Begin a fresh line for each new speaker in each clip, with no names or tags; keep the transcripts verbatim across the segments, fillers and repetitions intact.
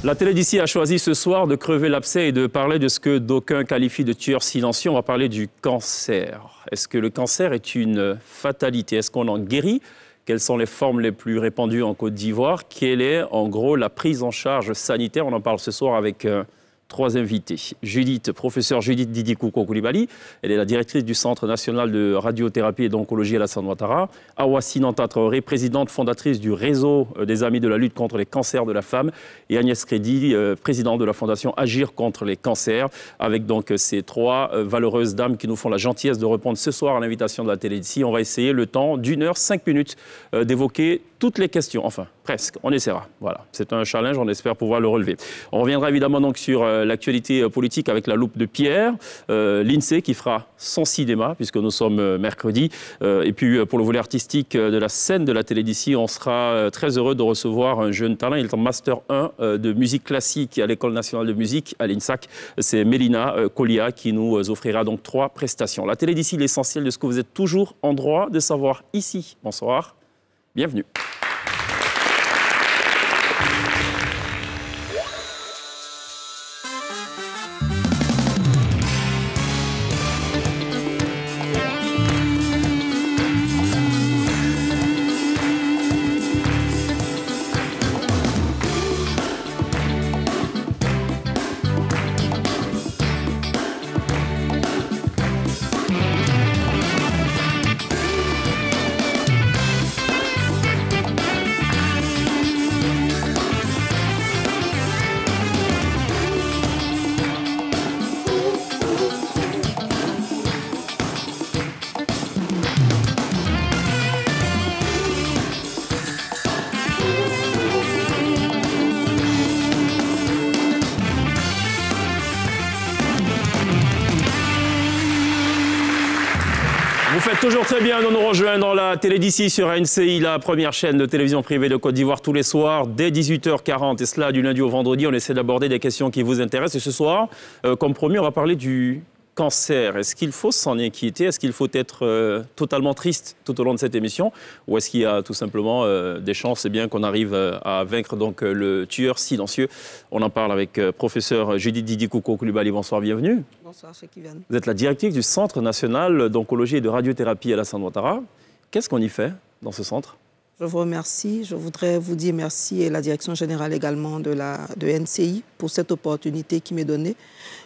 La télé d'ici a choisi ce soir de crever l'abcès et de parler de ce que d'aucuns qualifient de tueur silencieux. On va parler du cancer. Est-ce que le cancer est une fatalité? Est-ce qu'on en guérit? Quelles sont les formes les plus répandues en Côte d'Ivoire? Quelle est en gros la prise en charge sanitaire? On en parle ce soir avec euh, trois invités. Judith, professeure Judith Didikouko Koulibaly, elle est la directrice du Centre national de radiothérapie et d'oncologie Alassane Ouattara. Awa Sinanta Traoré, présidente fondatrice du réseau des Amis de la lutte contre les cancers de la femme. Et Agnès Crédy, euh, présidente de la fondation Agir contre les cancers. Avec donc ces trois euh, valeureuses dames qui nous font la gentillesse de répondre ce soir à l'invitation de la télé d'ici. On va essayer le temps d'une heure, cinq minutes euh, d'évoquer toutes les questions, enfin presque, on essaiera. Voilà, c'est un challenge, on espère pouvoir le relever. On reviendra évidemment donc sur euh, l'actualité politique avec la loupe de Pierre, euh, l'INSEE qui fera son cinéma puisque nous sommes euh, mercredi. Euh, et puis euh, pour le volet artistique euh, de la scène de la télé d'ici, on sera euh, très heureux de recevoir un jeune talent. Il est en master un euh, de musique classique à l'École nationale de musique à l'INSAC. C'est Mélina euh, Kolia qui nous euh, offrira donc trois prestations. La télé d'ici, l'essentiel de ce que vous êtes toujours en droit de savoir ici. Bonsoir, bienvenue. Toujours très bien de nous rejoindre dans la télé d'ici sur A N C I, la première chaîne de télévision privée de Côte d'Ivoire tous les soirs dès dix-huit heures quarante. Et cela du lundi au vendredi, on essaie d'aborder des questions qui vous intéressent. Et ce soir, euh, comme promis, on va parler du cancer. Est-ce qu'il faut s'en inquiéter? Est-ce qu'il faut être euh, totalement triste tout au long de cette émission? Ou est-ce qu'il y a tout simplement euh, des chances, eh bien, qu'on arrive euh, à vaincre donc, euh, le tueur silencieux? On en parle avec euh, professeur Judith Didikouko Koulibaly. Bonsoir, bienvenue.
Bonsoir, ceux qui viennent.
Vous êtes la directrice du Centre national d'oncologie et de radiothérapie à Alassane Ouattara. Qu'est-ce qu'on y fait dans ce centre?
Je vous remercie. Je voudrais vous dire merci et la direction générale également de la de N C I pour cette opportunité qui m'est donnée.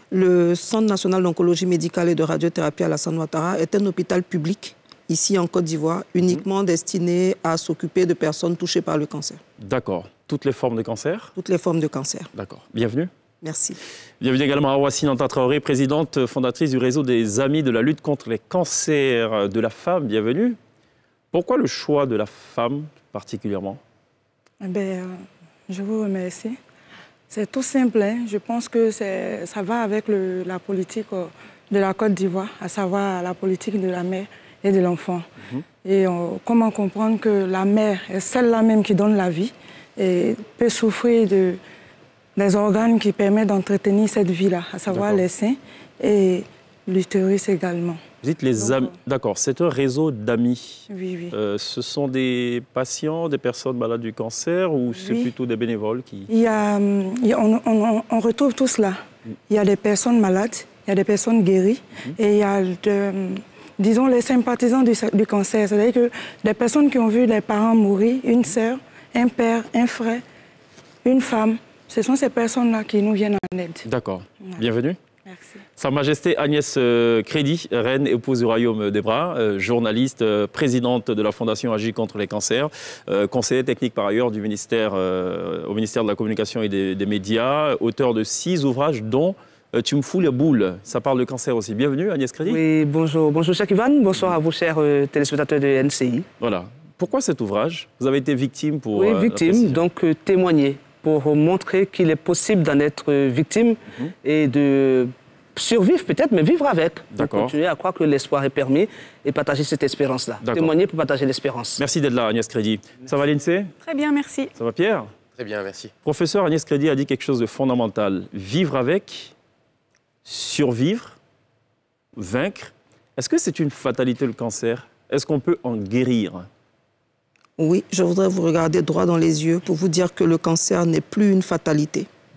Le Centre national d'oncologie médicale et de radiothérapie à Alassane Ouattara est un hôpital public ici en Côte d'Ivoire, uniquement mmh. destiné à s'occuper de personnes touchées par le cancer.
D'accord. Toutes les formes de cancer?
Toutes les formes de cancer.
D'accord. Bienvenue.
Merci.
Bienvenue également à Awa Sinanta Traoré, présidente fondatrice du réseau des Amis de la lutte contre les cancers de la femme. Bienvenue. Pourquoi le choix de la femme particulièrement?
Eh bien, euh, je vous remercie. C'est tout simple. Hein. Je pense que ça va avec le, la politique euh, de la Côte d'Ivoire, à savoir la politique de la mère et de l'enfant. Mm-hmm. Et euh, comment comprendre que la mère est celle-là même qui donne la vie et peut souffrir de, des organes qui permettent d'entretenir cette vie-là, à savoir les seins et l'utérus également.
Vous dites les amis. D'accord, c'est un réseau d'amis.
Oui, oui.
Euh, ce sont des patients, des personnes malades du cancer ou c'est oui. plutôt des bénévoles qui...
Il y a, il y a, on, on, on retrouve tout cela. Mm. Il y a des personnes malades, il y a des personnes guéries mm. et il y a, de, disons, les sympathisants du, du cancer. C'est-à-dire que des personnes qui ont vu des parents mourir, une sœur, un père, un frère, une femme, ce sont ces personnes-là qui nous viennent en aide.
D'accord. Ouais. Bienvenue.
Merci.
Sa Majesté Agnès euh, Crédy, reine épouse du Royaume des Bras, euh, journaliste, euh, présidente de la Fondation Agir contre les cancers, euh, conseillère technique par ailleurs du ministère, euh, au ministère de la Communication et des, des Médias, auteur de six ouvrages dont euh, Tu me fous les boules. Ça parle de cancer aussi. Bienvenue Agnès Crédy.
Oui, bonjour. Bonjour cher Ivan, bonsoir à vous chers euh, téléspectateurs de N C I.
Voilà. Pourquoi cet ouvrage? Vous avez été victime pour...
Oui, victime, euh, donc euh, témoigner, pour montrer qu'il est possible d'en être victime mmh. et de survivre peut-être, mais vivre avec.
D'accord.
Continuer à croire que l'espoir est permis et partager cette espérance-là. Témoigner pour partager l'espérance.
Merci d'être là, Agnès Crédy. Ça va l'INSEE?
Très bien, merci.
Ça va Pierre?
Très bien, merci.
Professeur Agnès Crédy a dit quelque chose de fondamental. Vivre avec, survivre, vaincre. Est-ce que c'est une fatalité le cancer? Est-ce qu'on peut en guérir?
Oui, je voudrais vous regarder droit dans les yeux pour vous dire que le cancer n'est plus une fatalité.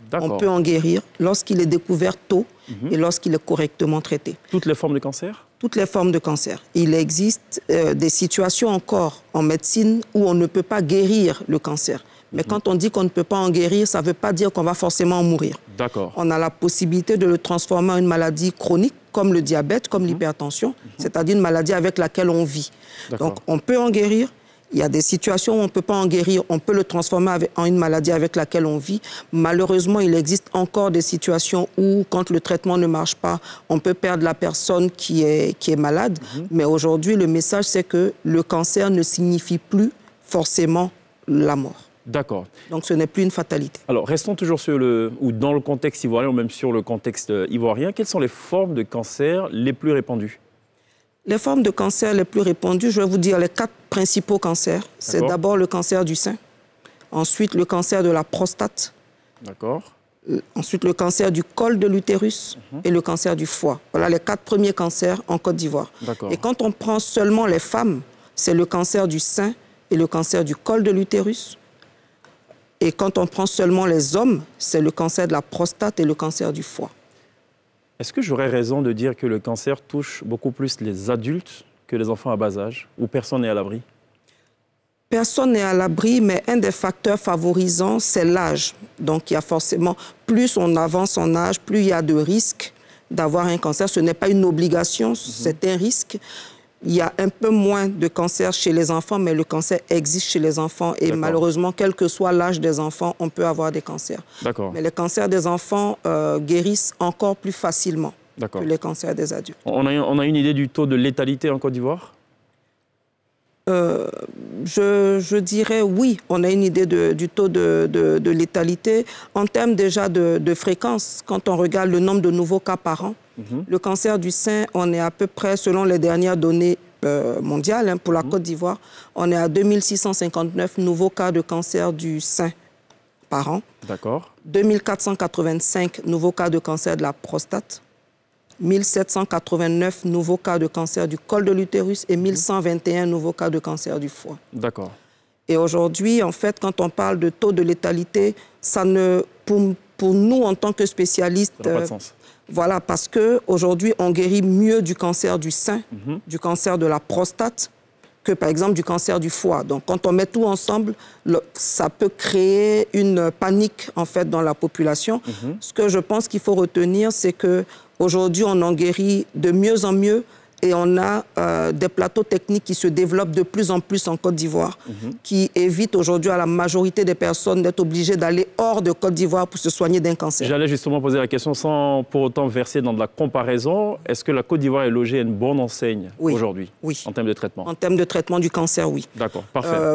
On peut en guérir lorsqu'il est découvert tôt mm-hmm. et lorsqu'il est correctement traité.
Toutes les formes de cancer?
Toutes les formes de cancer. Il existe euh, des situations encore en médecine où on ne peut pas guérir le cancer. Mais mmh. quand on dit qu'on ne peut pas en guérir, ça ne veut pas dire qu'on va forcément en mourir.
D'accord.
On a la possibilité de le transformer en une maladie chronique, comme le diabète, comme mmh. l'hypertension, mmh. c'est-à-dire une maladie avec laquelle on vit. Donc, on peut en guérir. Il y a des situations où on ne peut pas en guérir, on peut le transformer en une maladie avec laquelle on vit. Malheureusement, il existe encore des situations où, quand le traitement ne marche pas, on peut perdre la personne qui est, qui est malade. Mmh. Mais aujourd'hui, le message, c'est que le cancer ne signifie plus forcément la mort.
D'accord.
Donc, ce n'est plus une fatalité.
Alors, restons toujours sur le, ou dans le contexte ivoirien, ou même sur le contexte ivoirien. Quelles sont les formes de cancer les plus répandues?
Les formes de cancer les plus répandues, je vais vous dire les quatre principaux cancers. C'est d'abord le cancer du sein, ensuite le cancer de la prostate,
d'accord.
ensuite le cancer du col de l'utérus uh-huh. et le cancer du foie. Voilà les quatre premiers cancers en Côte d'Ivoire. Et quand on prend seulement les femmes, c'est le cancer du sein et le cancer du col de l'utérus. Et quand on prend seulement les hommes, c'est le cancer de la prostate et le cancer du foie.
Est-ce que j'aurais raison de dire que le cancer touche beaucoup plus les adultes que les enfants à bas âge, ou personne n'est à l'abri?
Personne n'est à l'abri, mais un des facteurs favorisants, c'est l'âge. Donc, il y a forcément, plus on avance en âge, plus il y a de risques d'avoir un cancer. Ce n'est pas une obligation, mm-hmm. c'est un risque. Il y a un peu moins de cancer chez les enfants, mais le cancer existe chez les enfants. Et malheureusement, quel que soit l'âge des enfants, on peut avoir des cancers. Mais les cancers des enfants euh, guérissent encore plus facilement que les cancers des adultes.
On a, on a une idée du taux de létalité en Côte d'Ivoire?
euh, je, je dirais oui, on a une idée de, du taux de, de, de létalité. En termes déjà de, de fréquence, quand on regarde le nombre de nouveaux cas par an, mm-hmm. le cancer du sein, on est à peu près, selon les dernières données euh, mondiales hein, pour la mm-hmm. Côte d'Ivoire, on est à deux mille six cent cinquante-neuf nouveaux cas de cancer du sein par an.
D'accord.
deux mille quatre cent quatre-vingt-cinq nouveaux cas de cancer de la prostate. mille sept cent quatre-vingt-neuf nouveaux cas de cancer du col de l'utérus et mille cent vingt et un nouveaux cas de cancer du foie.
D'accord.
Et aujourd'hui, en fait, quand on parle de taux de létalité, ça ne, pour, pour nous, en tant que spécialistes...
Ça n'a pas de sens.
Euh, voilà, parce qu'aujourd'hui, on guérit mieux du cancer du sein, mm-hmm. du cancer de la prostate, que par exemple du cancer du foie. Donc, quand on met tout ensemble, le, ça peut créer une panique, en fait, dans la population. Mm-hmm. Ce que je pense qu'il faut retenir, c'est que aujourd'hui, on en guérit de mieux en mieux et on a euh, des plateaux techniques qui se développent de plus en plus en Côte d'Ivoire, mm-hmm. qui évitent aujourd'hui à la majorité des personnes d'être obligées d'aller hors de Côte d'Ivoire pour se soigner d'un cancer.
J'allais justement poser la question sans pour autant verser dans de la comparaison. Est-ce que la Côte d'Ivoire est logée à une bonne enseigne
oui.
aujourd'hui,
oui.
en termes de traitement?
En termes de traitement du cancer, oui.
D'accord, parfait.
Euh,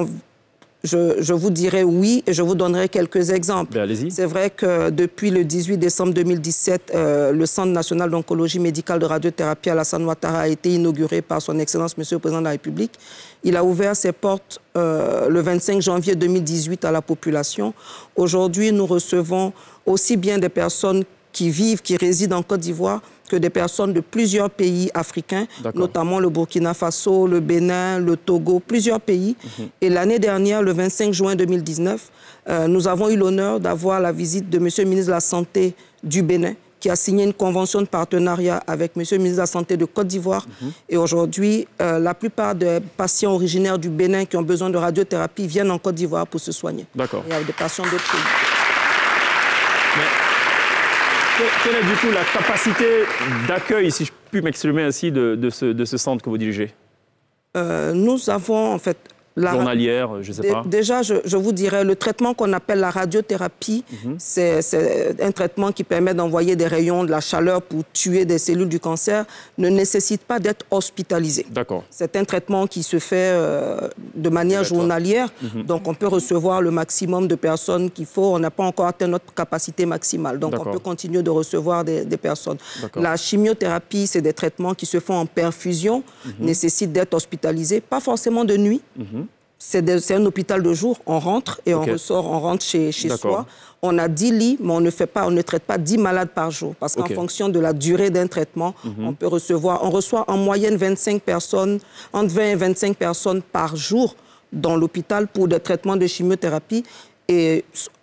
Je, je vous dirais oui et je vous donnerai quelques exemples.
Ben, allez-y.
C'est vrai que depuis le dix-huit décembre deux mille dix-sept, euh, le Centre national d'oncologie médicale de radiothérapie Alassane Ouattara a été inauguré par son Excellence Monsieur le Président de la République. Il a ouvert ses portes euh, le vingt-cinq janvier deux mille dix-huit à la population. Aujourd'hui, nous recevons aussi bien des personnes qui vivent, qui résident en Côte d'Ivoire, que des personnes de plusieurs pays africains, notamment le Burkina Faso, le Bénin, le Togo, plusieurs pays. Mmh. Et l'année dernière, le vingt-cinq juin deux mille dix-neuf, euh, nous avons eu l'honneur d'avoir la visite de Monsieur le ministre de la Santé du Bénin, qui a signé une convention de partenariat avec Monsieur le ministre de la Santé de Côte d'Ivoire. Mmh. Et aujourd'hui, euh, la plupart des patients originaires du Bénin qui ont besoin de radiothérapie viennent en Côte d'Ivoire pour se soigner.
D'accord.
Il y a des patients d'autres pays.
Mais... Quelle est du coup la capacité d'accueil, si je puis m'exprimer ainsi, de, de, ce, de ce centre que vous dirigez?
euh, Nous avons en fait... La...
Journalière, je ne sais pas.
Déjà, je, je vous dirais, le traitement qu'on appelle la radiothérapie, mm-hmm. c'est un traitement qui permet d'envoyer des rayons de la chaleur pour tuer des cellules du cancer, ne nécessite pas d'être hospitalisé.
D'accord.
C'est un traitement qui se fait euh, de manière journalière, mm-hmm. donc on peut recevoir le maximum de personnes qu'il faut. On n'a pas encore atteint notre capacité maximale, donc on peut continuer de recevoir des, des personnes. La chimiothérapie, c'est des traitements qui se font en perfusion, mm-hmm. nécessitent d'être hospitalisés, pas forcément de nuit. Mm-hmm. C'est un hôpital de jour, on rentre et okay. on ressort, on rentre chez, chez soi. On a dix lits, mais on ne, fait pas, on ne traite pas dix malades par jour. Parce qu'en okay. fonction de la durée d'un traitement, mm-hmm. on peut recevoir, on reçoit en moyenne vingt-cinq personnes, entre vingt et vingt-cinq personnes par jour dans l'hôpital pour des traitements de chimiothérapie. Et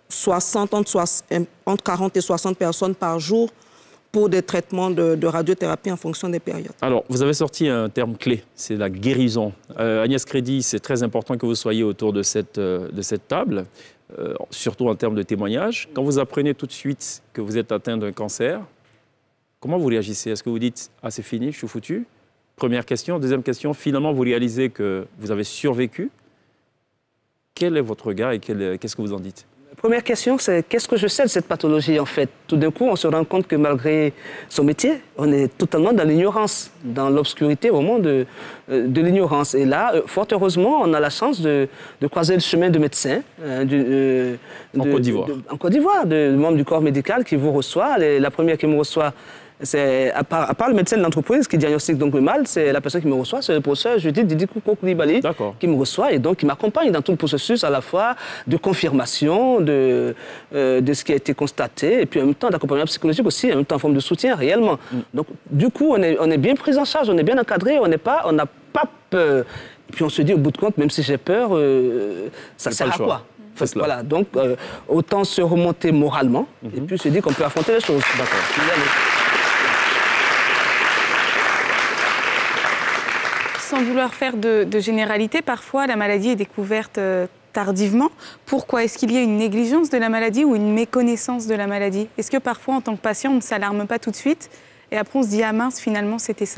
soixante, entre, soixante, entre quarante et soixante personnes par jour pour des traitements de, de radiothérapie en fonction des périodes.
Alors, vous avez sorti un terme clé, c'est la guérison. Euh, Agnès Crédy, c'est très important que vous soyez autour de cette, euh, de cette table, euh, surtout en termes de témoignages. Quand vous apprenez tout de suite que vous êtes atteint d'un cancer, comment vous réagissez? Est-ce que vous dites « Ah, c'est fini, je suis foutu » Première question. Deuxième question, finalement, vous réalisez que vous avez survécu. Quel est votre regard et qu'est-ce que vous en dites?
Première question, c'est qu'est-ce que je sais de cette pathologie en fait? Tout d'un coup, on se rend compte que malgré son métier, on est totalement dans l'ignorance, dans l'obscurité au moment de, de l'ignorance. Et là, fort heureusement, on a la chance de, de croiser le chemin de médecins. Euh, de, euh,
en
de,
Côte d'Ivoire.
En Côte d'Ivoire, de, de membres du corps médical qui vous reçoit. Les, la première qui me reçoit, c'est à part, à part le médecin de l'entreprise qui diagnostique donc le mal, c'est la personne qui me reçoit, c'est le professeur Judith Didi Koulibaly qui me reçoit et donc qui m'accompagne dans tout le processus à la fois de confirmation de, euh, de ce qui a été constaté et puis en même temps d'accompagnement psychologique aussi, en même temps en forme de soutien réellement. Mm. Donc du coup, on est, on est bien pris en charge, on est bien encadré, on n'est pas, on n'a pas peur. Et puis on se dit au bout de compte, même si j'ai peur, euh, ça sert à quoi? Fait, voilà, donc euh, autant se remonter moralement mm-hmm. et puis se dire qu'on peut affronter les choses. D'accord.
Sans vouloir faire de, de généralité, parfois la maladie est découverte euh, tardivement. Pourquoi? Est-ce qu'il y a une négligence de la maladie ou une méconnaissance de la maladie? Est-ce que parfois, en tant que patient, on ne s'alarme pas tout de suite et après on se dit « Ah mince, finalement, c'était ça ».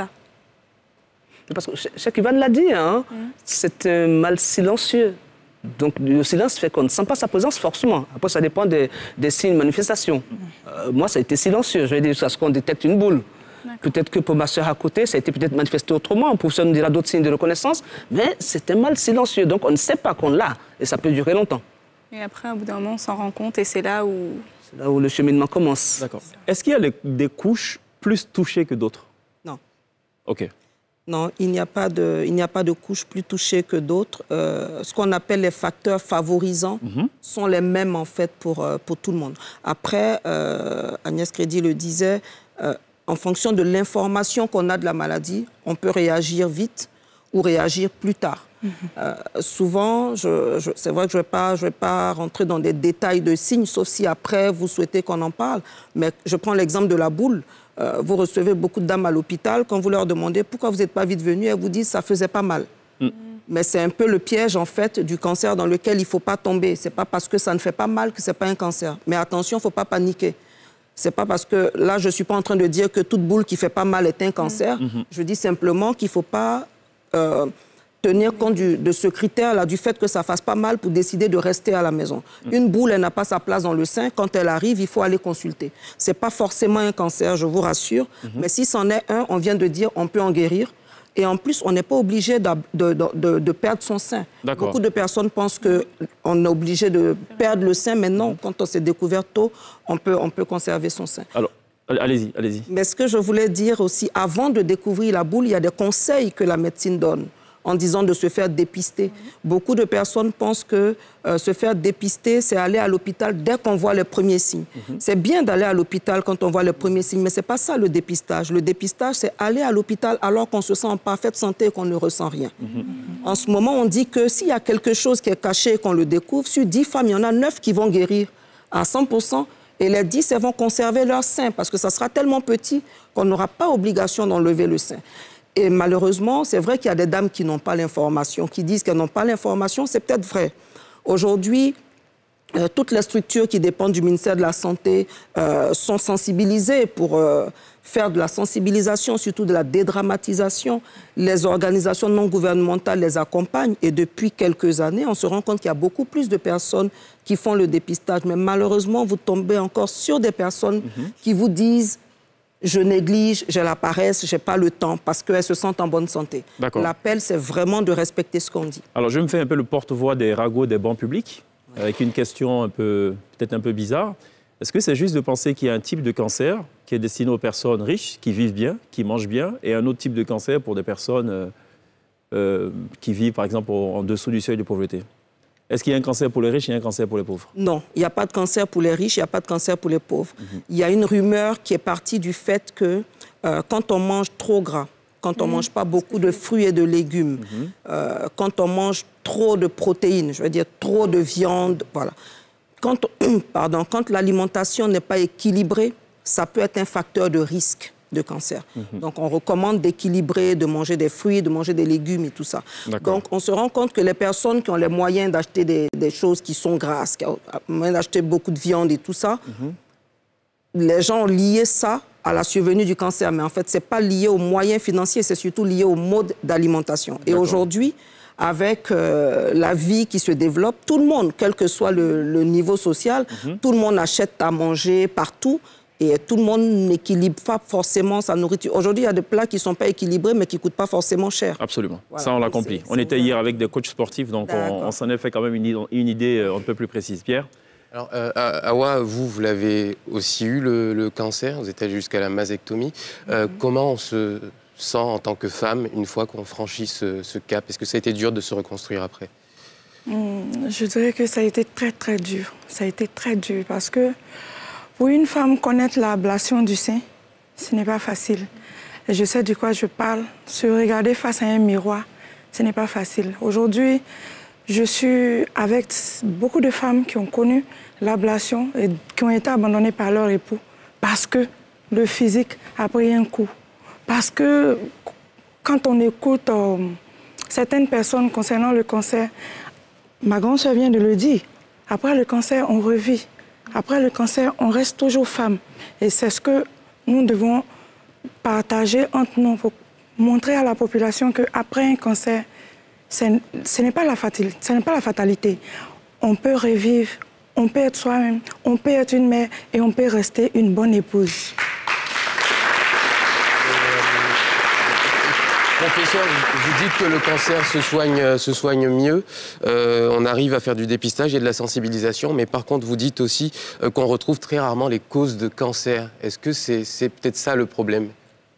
Parce que Cheikh Ivan l'a dit, hein, mmh. c'est un mal silencieux. Donc le silence fait qu'on ne sent pas sa présence forcément. Après, ça dépend des, des signes, manifestations. Mmh. Euh, moi, ça a été silencieux. Je vais dire jusqu'à ce qu'on détecte une boule. Peut-être que pour ma soeur à côté, ça a été peut-être manifesté autrement. Pour ça, on dira d'autres signes de reconnaissance. Mais c'est un mal silencieux. Donc, on ne sait pas qu'on l'a. Et ça peut durer longtemps.
Et après, au bout d'un moment, on s'en rend compte. Et c'est là où...
C'est là où le cheminement commence.
D'accord. Est-ce qu'il y a les, des couches plus touchées que d'autres?
Non.
OK.
Non, il n'y a pas de, il n'y a pas de couches plus touchées que d'autres. Euh, ce qu'on appelle les facteurs favorisants mm-hmm. sont les mêmes, en fait, pour, pour tout le monde. Après, euh, Agnès Crédy le disait... Euh, en fonction de l'information qu'on a de la maladie, on peut réagir vite ou réagir plus tard. Mm-hmm. euh, souvent, je, je, c'est vrai que je ne vais pas, je vais pas rentrer dans des détails de signes, sauf si après vous souhaitez qu'on en parle. Mais je prends l'exemple de la boule. Euh, vous recevez beaucoup de dames à l'hôpital. Quand vous leur demandez pourquoi vous n'êtes pas vite venues, elles vous disent que ça ne faisait pas mal. Mm. Mais c'est un peu le piège, en fait, du cancer dans lequel il ne faut pas tomber. Ce n'est pas parce que ça ne fait pas mal que ce n'est pas un cancer. Mais attention, il ne faut pas paniquer. C'est pas parce que, là, je ne suis pas en train de dire que toute boule qui ne fait pas mal est un cancer. Mmh. Je dis simplement qu'il ne faut pas euh, tenir compte du, de ce critère-là, du fait que ça ne fasse pas mal pour décider de rester à la maison. Mmh. Une boule, elle n'a pas sa place dans le sein. Quand elle arrive, il faut aller consulter. Ce n'est pas forcément un cancer, je vous rassure. Mmh. Mais si c'en est un, on vient de dire on peut en guérir. Et en plus, on n'est pas obligé de, de, de, de perdre son sein. Beaucoup de personnes pensent qu'on est obligé de perdre le sein, mais non, quand on s'est découvert tôt, on peut, on peut conserver son sein.
Alors, allez-y, allez-y.
Mais ce que je voulais dire aussi, avant de découvrir la boule, il y a des conseils que la médecine donne en disant de se faire dépister. Beaucoup de personnes pensent que euh, se faire dépister, c'est aller à l'hôpital dès qu'on voit les premiers signes. Mm-hmm. C'est bien d'aller à l'hôpital quand on voit les premiers signes, mais ce n'est pas ça le dépistage. Le dépistage, c'est aller à l'hôpital alors qu'on se sent en parfaite santé et qu'on ne ressent rien. Mm-hmm. En ce moment, on dit que s'il y a quelque chose qui est caché et qu'on le découvre, sur dix femmes, il y en a neuf qui vont guérir à cent pour cent. Et les dix, elles vont conserver leur sein parce que ça sera tellement petit qu'on n'aura pas obligation d'enlever le sein. Et malheureusement, c'est vrai qu'il y a des dames qui n'ont pas l'information, qui disent qu'elles n'ont pas l'information. C'est peut-être vrai. Aujourd'hui, euh, toutes les structures qui dépendent du ministère de la Santé euh, sont sensibilisées pour euh, faire de la sensibilisation, surtout de la dédramatisation. Les organisations non gouvernementales les accompagnent. Et depuis quelques années, on se rend compte qu'il y a beaucoup plus de personnes qui font le dépistage. Mais malheureusement, vous tombez encore sur des personnes mm-hmm. qui vous disent je néglige, j'ai la paresse, je n'ai pas le temps, parce qu'elles se sentent en bonne santé. L'appel, c'est vraiment de respecter ce qu'on dit.
Alors, je me fais un peu le porte-voix des ragots des bancs publics, ouais. avec une question un peu, peut-être un peu bizarre. Est-ce que c'est juste de penser qu'il y a un type de cancer qui est destiné aux personnes riches, qui vivent bien, qui mangent bien, et un autre type de cancer pour des personnes euh, euh, qui vivent, par exemple, en dessous du seuil de pauvreté? Est-ce qu'il y a un cancer pour les riches et un cancer pour les pauvres? Non,
il n'y a pas de cancer pour les riches, il n'y a pas de cancer pour les pauvres. Mm-hmm. Il y a une rumeur qui est partie du fait que euh, quand on mange trop gras, quand on ne mmh. mange pas beaucoup de fruits et de légumes, mmh. euh, quand on mange trop de protéines, je veux dire trop de viande, voilà. quand, pardon, quand l'alimentation n'est pas équilibrée, ça peut être un facteur de risque de cancer. Mm-hmm. Donc, on recommande d'équilibrer, de manger des fruits, de manger des légumes et tout ça. Donc, on se rend compte que les personnes qui ont les moyens d'acheter des, des choses qui sont grasses, qui ont les moyens d'acheter beaucoup de viande et tout ça, mm-hmm. les gens ont lié ça à la survenue du cancer. Mais en fait, ce n'est pas lié aux moyens financiers, c'est surtout lié au mode d'alimentation. Et aujourd'hui, avec euh, la vie qui se développe, tout le monde, quel que soit le, le niveau social, mm-hmm. tout le monde achète à manger partout. Et tout le monde n'équilibre pas forcément sa nourriture. Aujourd'hui, il y a des plats qui ne sont pas équilibrés, mais qui ne coûtent pas forcément cher.
Absolument. Voilà. Ça, on l'a compris. On était hier avec des coachs sportifs, donc on, on s'en est fait quand même une, une idée un peu plus précise. Pierre ?
Alors, euh, Awa, vous, vous l'avez aussi eu, le, le cancer. Vous êtes allé jusqu'à la mastectomie. Euh, mm-hmm. Comment on se sent en tant que femme une fois qu'on franchit ce, ce cap? Est-ce que ça a été dur de se reconstruire après?
mm, Je dirais que ça a été très, très dur. Ça a été très dur parce que pour une femme, connaître l'ablation du sein, ce n'est pas facile. Et je sais de quoi je parle. Se regarder face à un miroir, ce n'est pas facile. Aujourd'hui, je suis avec beaucoup de femmes qui ont connu l'ablation et qui ont été abandonnées par leur époux parce que le physique a pris un coup. Parce que quand on écoute euh, certaines personnes concernant le cancer, ma grand-sœur vient de le dire, après le cancer, on revit. Après le cancer, on reste toujours femme. Et c'est ce que nous devons partager entre nous pour montrer à la population qu'après un cancer, ce n'est pas la fatalité, ce n'est pas la fatalité. On peut revivre, on peut être soi-même, on peut être une mère et on peut rester une bonne épouse.
Professeur, vous dites que le cancer se soigne, se soigne mieux. Euh, on arrive à faire du dépistage et de la sensibilisation, mais par contre, vous dites aussi euh, qu'on retrouve très rarement les causes de cancer. Est-ce que c'est c'est peut-être ça le problème?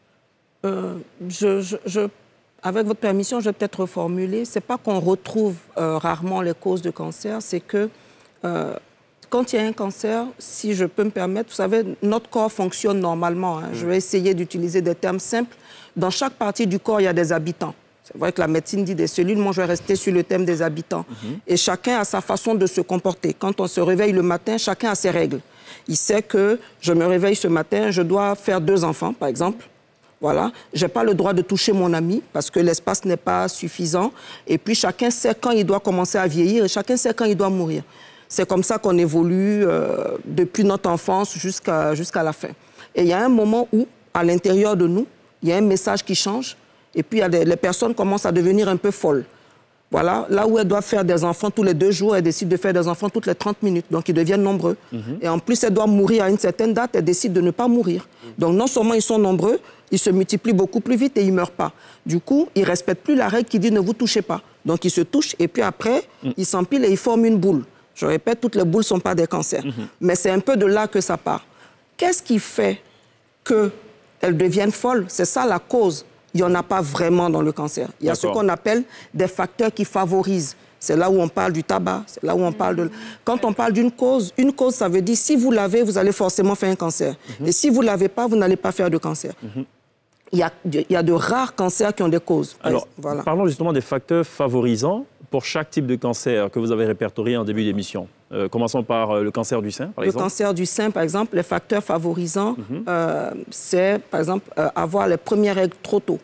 euh, je, je, je, Avec votre permission, je vais peut-être reformuler. Ce n'est pas qu'on retrouve euh, rarement les causes de cancer, c'est que euh, quand il y a un cancer, si je peux me permettre, vous savez, notre corps fonctionne normalement. Hein. Mmh. Je vais essayer d'utiliser des termes simples. Dans chaque partie du corps, il y a des habitants. C'est vrai que la médecine dit des cellules, moi je vais rester sur le thème des habitants. Mmh. Et chacun a sa façon de se comporter. Quand on se réveille le matin, chacun a ses règles. Il sait que je me réveille ce matin, je dois faire deux enfants, par exemple. Voilà. Je n'ai pas le droit de toucher mon ami parce que l'espace n'est pas suffisant. Et puis chacun sait quand il doit commencer à vieillir et chacun sait quand il doit mourir. C'est comme ça qu'on évolue euh, depuis notre enfance jusqu'à jusqu'à la fin. Et il y a un moment où, à l'intérieur de nous, il y a un message qui change, et puis il y a des, les personnes commencent à devenir un peu folles. Voilà, là où elles doivent faire des enfants tous les deux jours, elles décident de faire des enfants toutes les trente minutes, donc ils deviennent nombreux. Mm-hmm. Et en plus, elles doivent mourir à une certaine date, elles décident de ne pas mourir. Mm-hmm. Donc non seulement ils sont nombreux, ils se multiplient beaucoup plus vite et ils ne meurent pas. Du coup, ils ne respectent plus la règle qui dit ne vous touchez pas. Donc ils se touchent, et puis après, mm. ils s'empilent et ils forment une boule. Je répète, toutes les boules ne sont pas des cancers. Mm-hmm. Mais c'est un peu de là que ça part. Qu'est-ce qui fait qu'elles deviennent folles? C'est ça la cause. Il n'y en a pas vraiment dans le cancer. Il y a ce qu'on appelle des facteurs qui favorisent. C'est là où on parle du tabac, c'est là où on parle de... Quand on parle d'une cause, une cause, ça veut dire si vous l'avez, vous allez forcément faire un cancer. Mm-hmm. Et si vous ne l'avez pas, vous n'allez pas faire de cancer. Mm-hmm. il, y a, il y a de rares cancers qui ont des causes.
Alors, voilà. Parlons justement des facteurs favorisants pour chaque type de cancer que vous avez répertorié en début d'émission. Euh, commençons par euh, le cancer du sein, par
le
exemple. Le
cancer du sein, par exemple, les facteurs favorisants, mm-hmm. euh, c'est, par exemple, euh, avoir les premières règles trop tôt,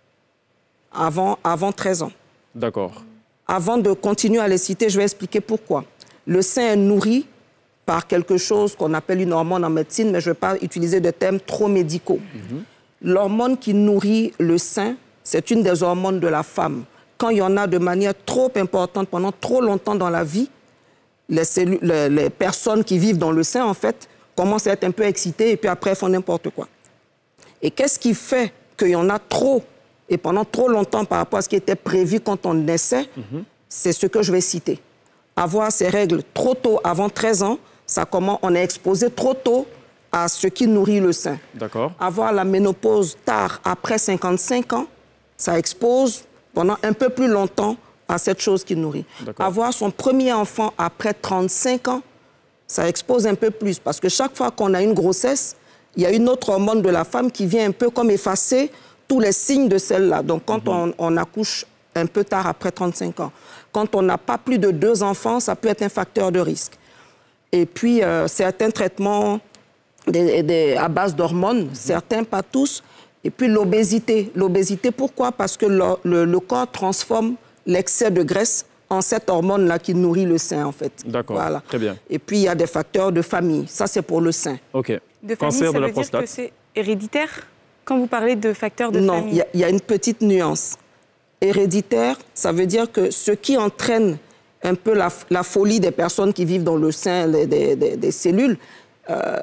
avant, avant treize ans.
D'accord.
Avant de continuer à les citer, je vais expliquer pourquoi. Le sein est nourri par quelque chose qu'on appelle une hormone en médecine, mais je ne vais pas utiliser de termes trop médicaux. Mm-hmm. L'hormone qui nourrit le sein, c'est une des hormones de la femme. Quand il y en a de manière trop importante pendant trop longtemps dans la vie, les, cellules, les, les personnes qui vivent dans le sein, en fait, commencent à être un peu excitées et puis après font n'importe quoi. Et qu'est-ce qui fait qu'il y en a trop et pendant trop longtemps par rapport à ce qui était prévu quand on naissait, mm-hmm. c'est ce que je vais citer. Avoir ces règles trop tôt, avant treize ans, ça comment on est exposé trop tôt à ce qui nourrit le sein.
D'accord.
Avoir la ménopause tard, après cinquante-cinq ans, ça expose pendant un peu plus longtemps à cette chose qui nourrit. Avoir son premier enfant après trente-cinq ans, ça expose un peu plus. Parce que chaque fois qu'on a une grossesse, il y a une autre hormone de la femme qui vient un peu comme effacer tous les signes de celle-là. Donc, quand mm-hmm. on, on accouche un peu tard après trente-cinq ans, quand on n'a pas plus de deux enfants, ça peut être un facteur de risque. Et puis, euh, certains traitements des, des, à base d'hormones, mmh. certains, pas tous. Et puis, l'obésité. L'obésité, pourquoi? Parce que le, le, le corps transforme l'excès de graisse en cette hormone-là qui nourrit le sein, en fait.
D'accord, voilà. Très bien.
Et puis, il y a des facteurs de famille. Ça, c'est pour le sein.
OK.
De famille,
cancer
ça
de la
veut
prostate.
dire que c'est héréditaire quand vous parlez de facteurs de
non,
famille?
Non, il y, y a une petite nuance. Héréditaire, ça veut dire que ce qui entraîne un peu la, la folie des personnes qui vivent dans le sein des, des, des, des cellules, euh,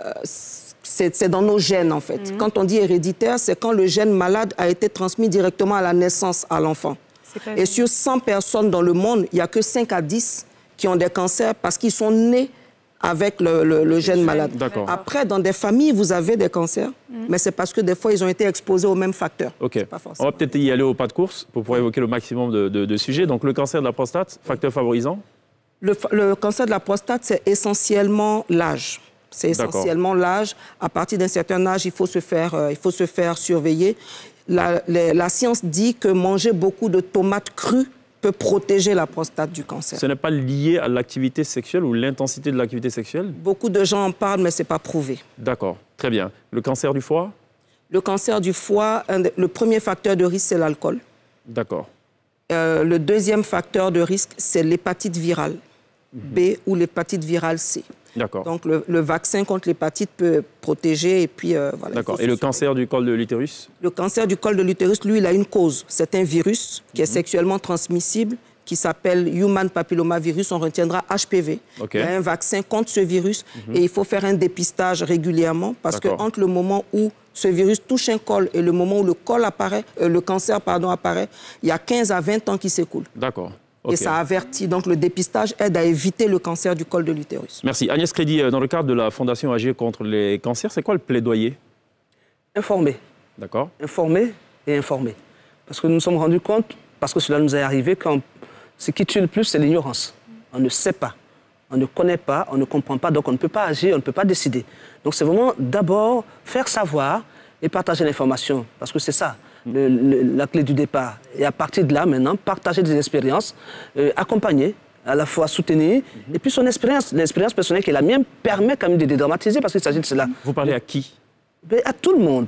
c'est dans nos gènes, en fait. Mmh. Quand on dit héréditaire, c'est quand le gène malade a été transmis directement à la naissance à l'enfant. Et sur cent personnes dans le monde, il n'y a que cinq à dix qui ont des cancers parce qu'ils sont nés avec le, le, le gène malade. Après, dans des familles, vous avez des cancers, mmh. mais c'est parce que des fois, ils ont été exposés aux mêmes facteurs.
OK. On va peut-être y aller au pas de course pour pouvoir évoquer le maximum de, de, de sujets. Donc, le cancer de la prostate, facteur favorisant?
Le, le cancer de la prostate, c'est essentiellement l'âge. C'est essentiellement l'âge. À partir d'un certain âge, il faut se faire, euh, il faut se faire surveiller. La, la, la science dit que manger beaucoup de tomates crues peut protéger la prostate du cancer.
Ce n'est pas lié à l'activité sexuelle ou l'intensité de l'activité sexuelle?
Beaucoup de gens en parlent, mais ce n'est pas prouvé.
D'accord, très bien. Le cancer du foie?
Le cancer du foie, un, le premier facteur de risque, c'est l'alcool.
D'accord.
Euh, le deuxième facteur de risque, c'est l'hépatite virale mmh. B ou l'hépatite virale C.
D'accord.
Donc, le, le vaccin contre l'hépatite peut protéger et puis euh, voilà.
D'accord. Et le cancer du col de l'utérus? Le
cancer du col de l'utérus, lui, il a une cause. C'est un virus qui mm-hmm. est sexuellement transmissible, qui s'appelle Human Papillomavirus. On retiendra H P V. Okay. Il y a un vaccin contre ce virus mm-hmm. et il faut faire un dépistage régulièrement parce qu'entre le moment où ce virus touche un col et le moment où le col apparaît, euh, le cancer pardon, apparaît, il y a quinze à vingt ans qui s'écoulent.
D'accord.
Okay. Et ça avertit. Donc, le dépistage aide à éviter le cancer du col de l'utérus.
Merci. Agnès Crédy, dans le cadre de la Fondation Agir contre les cancers, c'est quoi le plaidoyer?
Informer.
D'accord.
Informer et informer. Parce que nous nous sommes rendus compte, parce que cela nous est arrivé, que ce qui tue le plus, c'est l'ignorance. On ne sait pas, on ne connaît pas, on ne comprend pas, donc on ne peut pas agir, on ne peut pas décider. Donc, c'est vraiment d'abord faire savoir et partager l'information, parce que c'est ça. Le, le, la clé du départ. Et à partir de là, maintenant, partager des expériences, euh, accompagner, à la fois soutenir, mm-hmm. et puis son expérience, l'expérience personnelle qui est la mienne, permet quand même de dédramatiser, parce qu'il s'agit de cela.
Vous parlez à qui?
Ben, à tout le monde,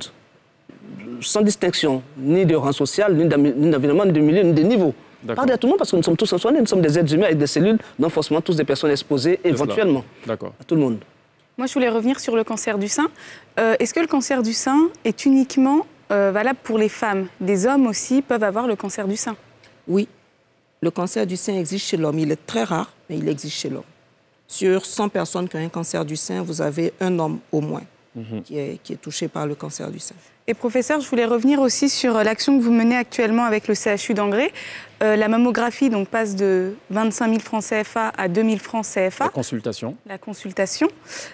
sans distinction, ni de rang social, ni d'environnement, ni de milieu, ni de niveau. Parler à tout le monde, parce que nous sommes tous soignés, nous sommes des êtres humains avec des cellules, non forcément tous des personnes exposées, éventuellement.
D'accord.
À tout le monde.
Moi, je voulais revenir sur le cancer du sein. Euh, Est-ce que le cancer du sein est uniquement Euh, valable pour les femmes? Des hommes aussi peuvent avoir le cancer du sein?
Oui, le cancer du sein existe chez l'homme. Il est très rare, mais il existe chez l'homme. Sur cent personnes qui ont un cancer du sein, vous avez un homme au moins mmh. qui, est, qui est touché par le cancer du sein.
Et professeur, je voulais revenir aussi sur l'action que vous menez actuellement avec le C H U d'Angré. Euh, la mammographie donc, passe de vingt-cinq mille francs C F A à deux mille francs C F A.
La consultation.
La consultation.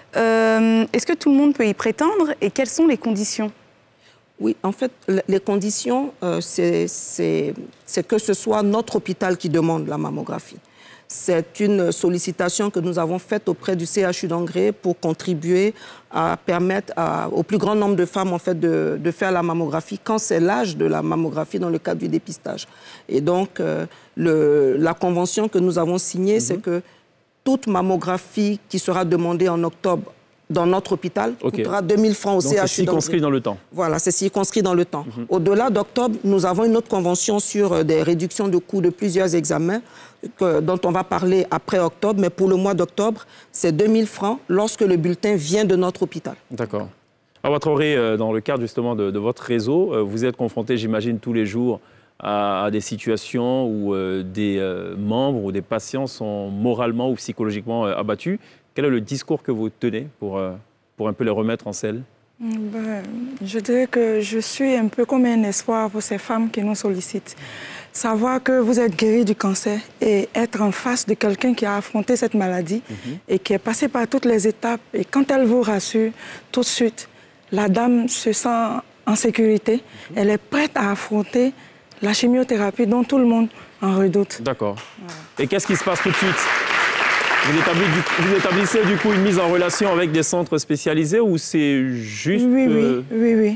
Euh, Est-ce que tout le monde peut y prétendre et quelles sont les conditions?
Oui, en fait, les conditions, euh, c'est que ce soit notre hôpital qui demande la mammographie. C'est une sollicitation que nous avons faite auprès du C H U d'Angré pour contribuer à permettre à, au plus grand nombre de femmes en fait, de, de faire la mammographie quand c'est l'âge de la mammographie dans le cadre du dépistage. Et donc, euh, le, la convention que nous avons signée, mm-hmm. c'est que toute mammographie qui sera demandée en octobre dans notre hôpital, okay. coûtera deux mille francs au
Donc
C H U.
C'est circonscrit dans le temps.
Voilà, c'est circonscrit dans le temps. Mm-hmm. Au-delà d'octobre, nous avons une autre convention sur des réductions de coûts de plusieurs examens que, dont on va parler après octobre. Mais pour le mois d'octobre, c'est deux mille francs lorsque le bulletin vient de notre hôpital.
D'accord. Awa Traoré, dans le cadre justement de, de votre réseau, vous êtes confronté, j'imagine, tous les jours à, à des situations où euh, des euh, membres ou des patients sont moralement ou psychologiquement euh, abattus. Quel est le discours que vous tenez pour, euh, pour un peu les remettre en selle?
Ben, je dirais que je suis un peu comme un espoir pour ces femmes qui nous sollicitent. Savoir que vous êtes guéri du cancer et être en face de quelqu'un qui a affronté cette maladie mm-hmm. et qui est passé par toutes les étapes. Et quand elle vous rassure, tout de suite, la dame se sent en sécurité. Mm-hmm. Elle est prête à affronter la chimiothérapie dont tout le monde en redoute.
D'accord. Voilà. Et qu'est-ce qui se passe tout de suite? Vous établissez, vous établissez du coup une mise en relation avec des centres spécialisés ou c'est juste...
Oui, oui,
euh...
oui, oui.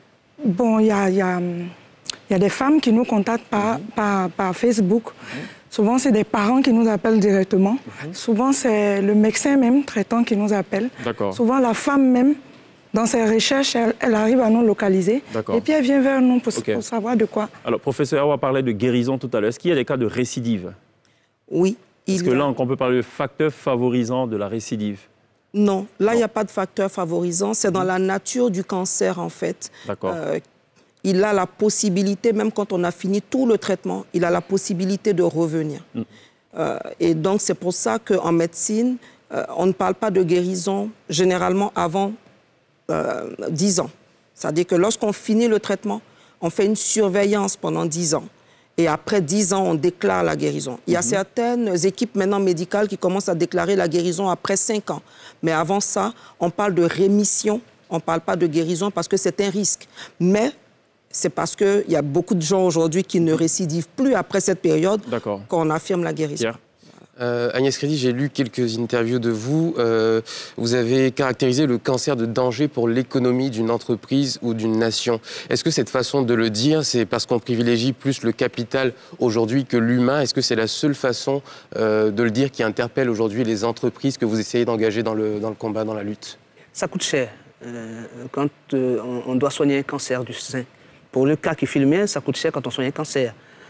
Bon, il y a, y, a, y a des femmes qui nous contactent par, mmh. par, par Facebook. Mmh. Souvent, c'est des parents qui nous appellent directement. Mmh. Souvent, c'est le médecin même traitant qui nous appelle. Souvent, la femme même, dans ses recherches, elle, elle arrive à nous localiser. Et puis, elle vient vers nous pour, okay. pour savoir de quoi.
Alors, professeur Awa parlait de guérison tout à l'heure. Est-ce qu'il y a des cas de récidive?
Oui.
Est-ce que a... là, on peut parler de facteur favorisant de la récidive?
Non, là, il n'y a pas de facteur favorisant. C'est dans la nature du cancer, en fait.
D'accord. Euh,
il a la possibilité, même quand on a fini tout le traitement, il a la possibilité de revenir. Mm. Euh, et donc, c'est pour ça qu'en médecine, euh, on ne parle pas de guérison généralement avant euh, dix ans. C'est-à-dire que lorsqu'on finit le traitement, on fait une surveillance pendant dix ans. Et après dix ans, on déclare la guérison. Il y a mm-hmm. certaines équipes maintenant médicales qui commencent à déclarer la guérison après cinq ans. Mais avant ça, on parle de rémission, on ne parle pas de guérison parce que c'est un risque. Mais c'est parce qu'il y a beaucoup de gens aujourd'hui qui ne récidivent plus après cette période qu'on affirme la guérison.
Euh, Agnès Crédy, j'ai lu quelques interviews de vous. Euh, vous avez caractérisé le cancer de danger pour l'économie d'une entreprise ou d'une nation. Est-ce que cette façon de le dire, c'est parce qu'on privilégie plus le capital aujourd'hui que l'humain? Est-ce que c'est la seule façon euh, de le dire qui interpelle aujourd'hui les entreprises que vous essayez d'engager dans le, dans le combat, dans la lutte?
Ça coûte cher. Euh, quand euh, on doit soigner un cancer du sein, pour le cas qui fait le mien, ça coûte cher quand on soigne un cancer.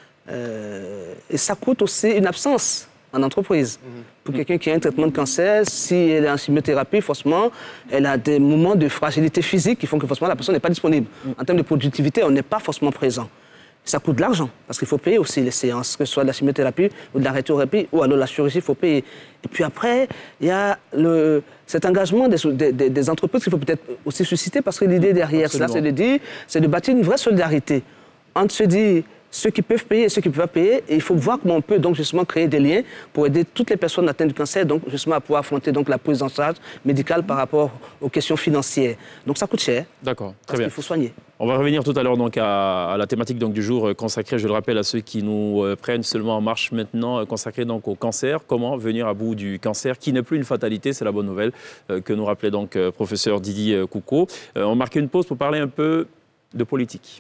Euh, et ça coûte aussi une absence en entreprise. Mmh. Pour mmh. quelqu'un qui a un traitement de cancer, si elle est en chimiothérapie, forcément, elle a des moments de fragilité physique qui font que forcément la personne n'est pas disponible. Mmh. En termes de productivité, on n'est pas forcément présent. Ça coûte de l'argent, parce qu'il faut payer aussi les séances, que ce soit de la chimiothérapie ou de la radiothérapie, ou alors la chirurgie, il faut payer. Et puis après, il y a le, cet engagement des, des, des entreprises qu'il faut peut-être aussi susciter, parce que l'idée derrière Absolument. cela, c'est de dire, c'est de bâtir une vraie solidarité. On se dit, ceux qui peuvent payer et ceux qui ne peuvent pas payer, et il faut voir comment on peut donc justement créer des liens pour aider toutes les personnes atteintes du cancer, donc justement à pouvoir affronter donc la prise en charge médicale par rapport aux questions financières. Donc ça coûte cher.
D'accord, très
parce
bien.
Il faut soigner.
On va revenir tout à l'heure donc à, à la thématique donc du jour consacrée, je le rappelle, à ceux qui nous euh, prennent seulement en marche maintenant, consacrée donc au cancer. Comment venir à bout du cancer, qui n'est plus une fatalité, c'est la bonne nouvelle euh, que nous rappelait donc euh, professeur Didier Coucko. Euh, on marque une pause pour parler un peu de politique.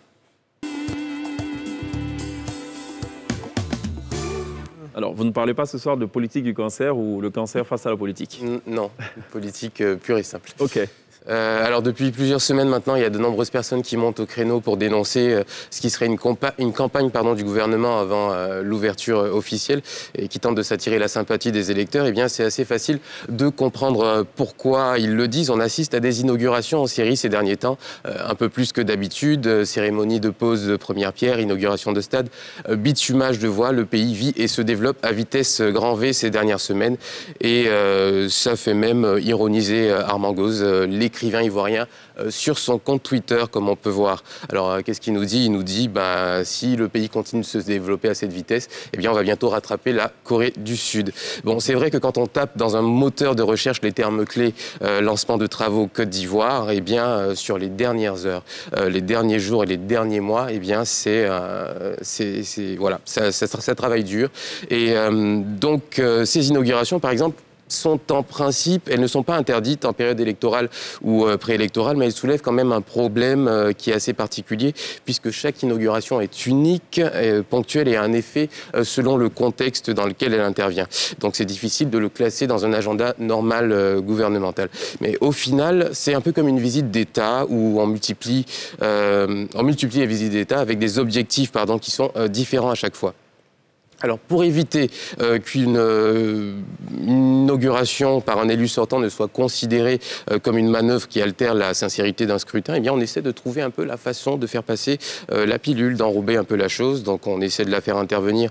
Alors, vous ne parlez pas ce soir de politique du cancer ou le cancer face à la politique?
Non, politique euh, pure et simple.
Ok.
Euh, alors depuis plusieurs semaines maintenant, il y a de nombreuses personnes qui montent au créneau pour dénoncer euh, ce qui serait une, une campagne pardon, du gouvernement avant euh, l'ouverture euh, officielle et qui tente de s'attirer la sympathie des électeurs. Eh bien, c'est assez facile de comprendre euh, pourquoi ils le disent. On assiste à des inaugurations en série ces derniers temps, euh, un peu plus que d'habitude. Euh, cérémonie de pose de première pierre, inauguration de stade, euh, bitumage de voies. Le pays vit et se développe à vitesse grand V ces dernières semaines. Et euh, ça fait même euh, ironiser euh, Armand Gauze, euh, écrivain ivoirien, euh, sur son compte Twitter, comme on peut voir. Alors, euh, qu'est-ce qu'il nous dit? Il nous dit, ben, si le pays continue de se développer à cette vitesse, eh bien, on va bientôt rattraper la Corée du Sud. Bon, c'est vrai que quand on tape dans un moteur de recherche les termes clés, euh, lancement de travaux Côte d'Ivoire, eh bien, euh, sur les dernières heures, euh, les derniers jours et les derniers mois, eh bien, c'est, euh, c'est, c'est, voilà, ça, ça, ça travaille dur. Et euh, donc, euh, ces inaugurations, par exemple, sont en principe, elles ne sont pas interdites en période électorale ou euh, préélectorale, mais elles soulèvent quand même un problème euh, qui est assez particulier, puisque chaque inauguration est unique, euh, ponctuelle et a un effet euh, selon le contexte dans lequel elle intervient. Donc c'est difficile de le classer dans un agenda normal euh, gouvernemental. Mais au final, c'est un peu comme une visite d'État où on multiplie, euh, on multiplie les visites d'État avec des objectifs pardon, qui sont euh, différents à chaque fois. Alors, pour éviter euh, qu'une euh, inauguration par un élu sortant ne soit considérée euh, comme une manœuvre qui altère la sincérité d'un scrutin, eh bien, on essaie de trouver un peu la façon de faire passer euh, la pilule, d'enrober un peu la chose. Donc, on essaie de la faire intervenir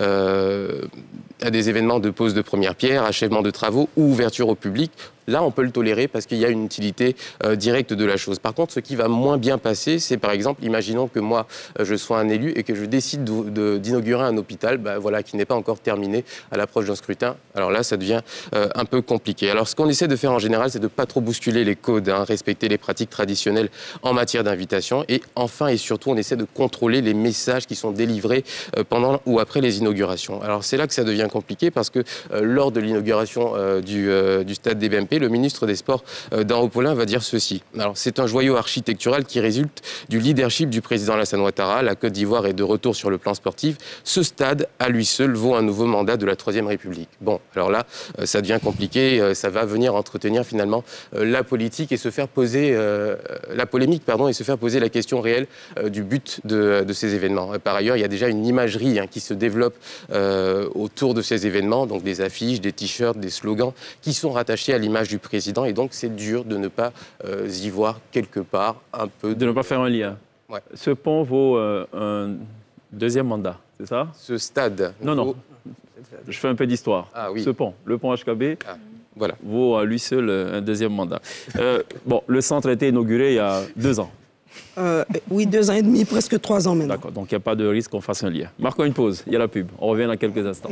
euh, à des événements de pose de première pierre, achèvement de travaux ou ouverture au public. Là, on peut le tolérer parce qu'il y a une utilité euh, directe de la chose. Par contre, ce qui va moins bien passer, c'est par exemple, imaginons que moi, euh, je sois un élu et que je décide de, de, d'inaugurer un hôpital bah, voilà, qui n'est pas encore terminé à l'approche d'un scrutin. Alors là, ça devient euh, un peu compliqué. Alors, ce qu'on essaie de faire en général, c'est de ne pas trop bousculer les codes, hein, respecter les pratiques traditionnelles en matière d'invitation. Et enfin et surtout, on essaie de contrôler les messages qui sont délivrés euh, pendant ou après les inaugurations. Alors, c'est là que ça devient devient compliqué parce que euh, lors de l'inauguration euh, du, euh, du stade des B M P, le ministre des Sports, euh, Dan Paulin, va dire ceci. Alors, c'est un joyau architectural qui résulte du leadership du président Alassane Ouattara. La Côte d'Ivoire est de retour sur le plan sportif. Ce stade, à lui seul, vaut un nouveau mandat de la troisième République. Bon, alors là, euh, ça devient compliqué. Euh, ça va venir entretenir finalement euh, la politique et se faire poser, euh, la polémique, pardon, et se faire poser la question réelle euh, du but de, de ces événements. Par ailleurs, il y a déjà une imagerie hein, qui se développe euh, autour de ces événements, donc des affiches, des t-shirts, des slogans qui sont rattachés à l'image du président. Et donc, c'est dur de ne pas euh, y voir quelque part un peu...
De, de ne pas faire un lien.
Ouais.
Ce pont vaut euh, un deuxième mandat, c'est ça?
Ce stade...
Non,
vaut...
non. Je fais un peu d'histoire.
Ah, oui.
Ce pont, le pont H K B,
ah, voilà.
vaut à lui seul un deuxième mandat. Euh, bon, le centre a été inauguré il y a deux ans.
Euh, oui, deux ans et demi, presque trois ans maintenant.
D'accord, donc il n'y a pas de risque qu'on fasse un lien. Marquons une pause, il y a la pub. On revient dans quelques instants.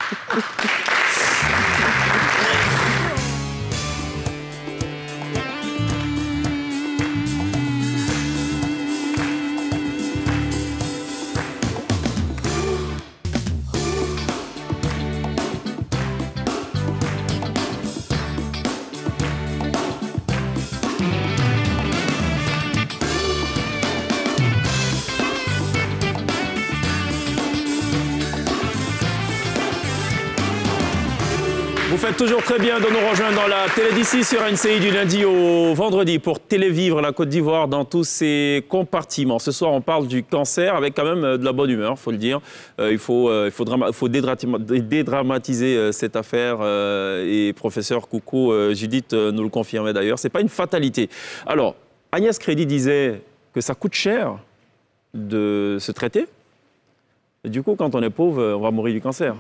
Vous faites toujours très bien de nous rejoindre dans la télé d'ici sur N C I du lundi au vendredi pour télévivre la Côte d'Ivoire dans tous ses compartiments. Ce soir, on parle du cancer avec quand même de la bonne humeur, il faut le dire. Euh, il faut, euh, il faut, il faut dédramatiser euh, cette affaire euh, et professeur Coucou, euh, Judith euh, nous le confirmait d'ailleurs. Ce n'est pas une fatalité. Alors, Agnès Crédit disait que ça coûte cher de se traiter. Et du coup, quand on est pauvre, on va mourir du cancer.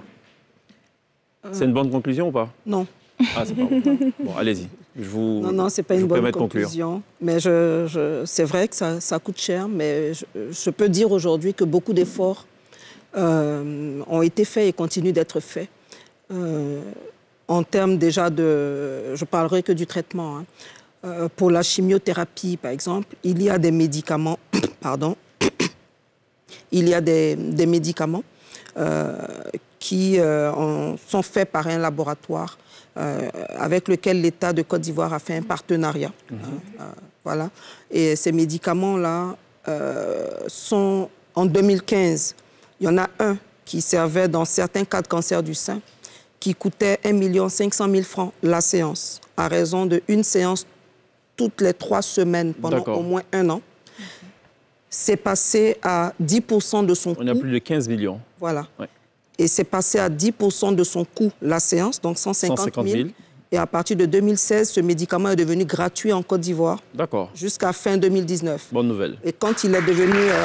C'est une bonne conclusion ou pas?
Non.
Ah, c'est pas bon. Bon, allez-y. Je vous,
non, non, c'est pas une bonne conclusion.
Conclure.
Mais je, je, c'est vrai que ça, ça coûte cher, mais je, je peux dire aujourd'hui que beaucoup d'efforts euh, ont été faits et continuent d'être faits. Euh, en termes déjà de... Je parlerai que du traitement. Hein. Euh, pour la chimiothérapie, par exemple, il y a des médicaments... pardon. il y a des, des médicaments... Euh, qui euh, en, sont faits par un laboratoire euh, avec lequel l'État de Côte d'Ivoire a fait un partenariat. Mm-hmm. euh, euh, voilà. Et ces médicaments-là euh, sont, en deux mille quinze, il y en a un qui servait dans certains cas de cancer du sein, qui coûtait un million cinq cent mille francs la séance, à raison d'une séance toutes les trois semaines pendant au moins un an. C'est passé à dix pour cent de son coût.
On a plus de quinze millions.
Voilà.
Ouais.
Et c'est passé à dix pour cent de son coût, la séance, donc cent cinquante mille. Et à partir de deux mille seize, ce médicament est devenu gratuit en Côte d'Ivoire.
D'accord.
Jusqu'à fin deux mille dix-neuf.
Bonne nouvelle.
Et quand il est devenu... Euh...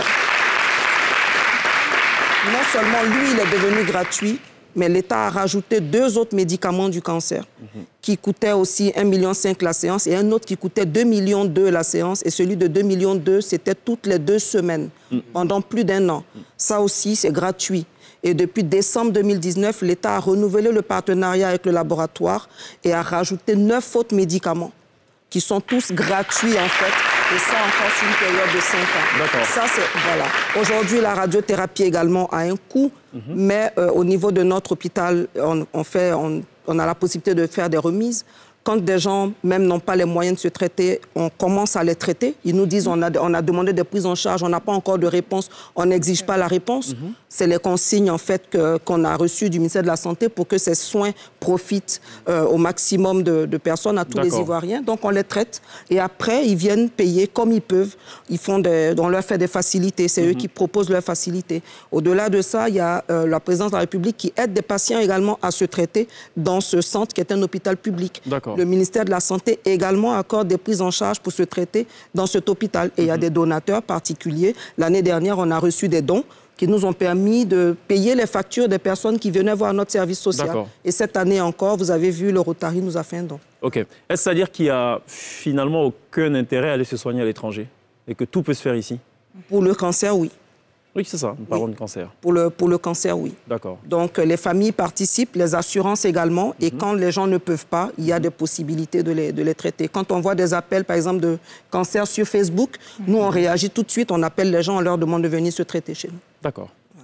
Non seulement lui, il est devenu gratuit, mais l'État a rajouté deux autres médicaments du cancer, mm-hmm. qui coûtaient aussi un million cinq la séance, et un autre qui coûtait deux millions deux la séance. Et celui de deux millions deux, c'était toutes les deux semaines, mm. pendant plus d'un an. Mm. Ça aussi, c'est gratuit. Et depuis décembre deux mille dix-neuf, l'État a renouvelé le partenariat avec le laboratoire et a rajouté neuf autres médicaments qui sont tous gratuits, en fait. Et ça, encore, c'est une période de cinq ans.
D'accord.
Ça, c'est... Voilà. Aujourd'hui, la radiothérapie également a un coût, mm-hmm. mais euh, au niveau de notre hôpital, on, on, fait, on, on a la possibilité de faire des remises. Quand des gens, même, n'ont pas les moyens de se traiter, on commence à les traiter. Ils nous disent on a, on a demandé des prises en charge, on n'a pas encore de réponse, on n'exige pas la réponse. Mm-hmm. C'est les consignes, en fait, que, qu'on a reçues du ministère de la Santé pour que ces soins profitent euh, au maximum de, de personnes, à tous D'accord. les Ivoiriens. Donc, on les traite. Et après, ils viennent payer comme ils peuvent. Ils font des, on leur fait des facilités. C'est mm-hmm. eux qui proposent leurs facilités. Au-delà de ça, il y a euh, la présidence de la République qui aide des patients également à se traiter dans ce centre qui est un hôpital public.
D'accord.
Le ministère de la Santé également accorde des prises en charge pour se traiter dans cet hôpital. Et il y a des donateurs particuliers. L'année dernière, on a reçu des dons qui nous ont permis de payer les factures des personnes qui venaient voir notre service social. Et cette année encore, vous avez vu, le Rotary nous a fait un don.
OK. Est-ce à dire qu'il n'y a finalement aucun intérêt à aller se soigner à l'étranger et que tout peut se faire ici?
Pour le cancer, oui.
Oui, c'est ça, nous parlons oui. de cancer.
Pour le, pour le cancer, oui.
D'accord.
Donc, les familles participent, les assurances également, mm-hmm. et quand les gens ne peuvent pas, il y a des possibilités de les, de les traiter. Quand on voit des appels, par exemple, de cancer sur Facebook, mm-hmm. nous, on réagit tout de suite, on appelle les gens, on leur demande de venir se traiter chez nous.
D'accord.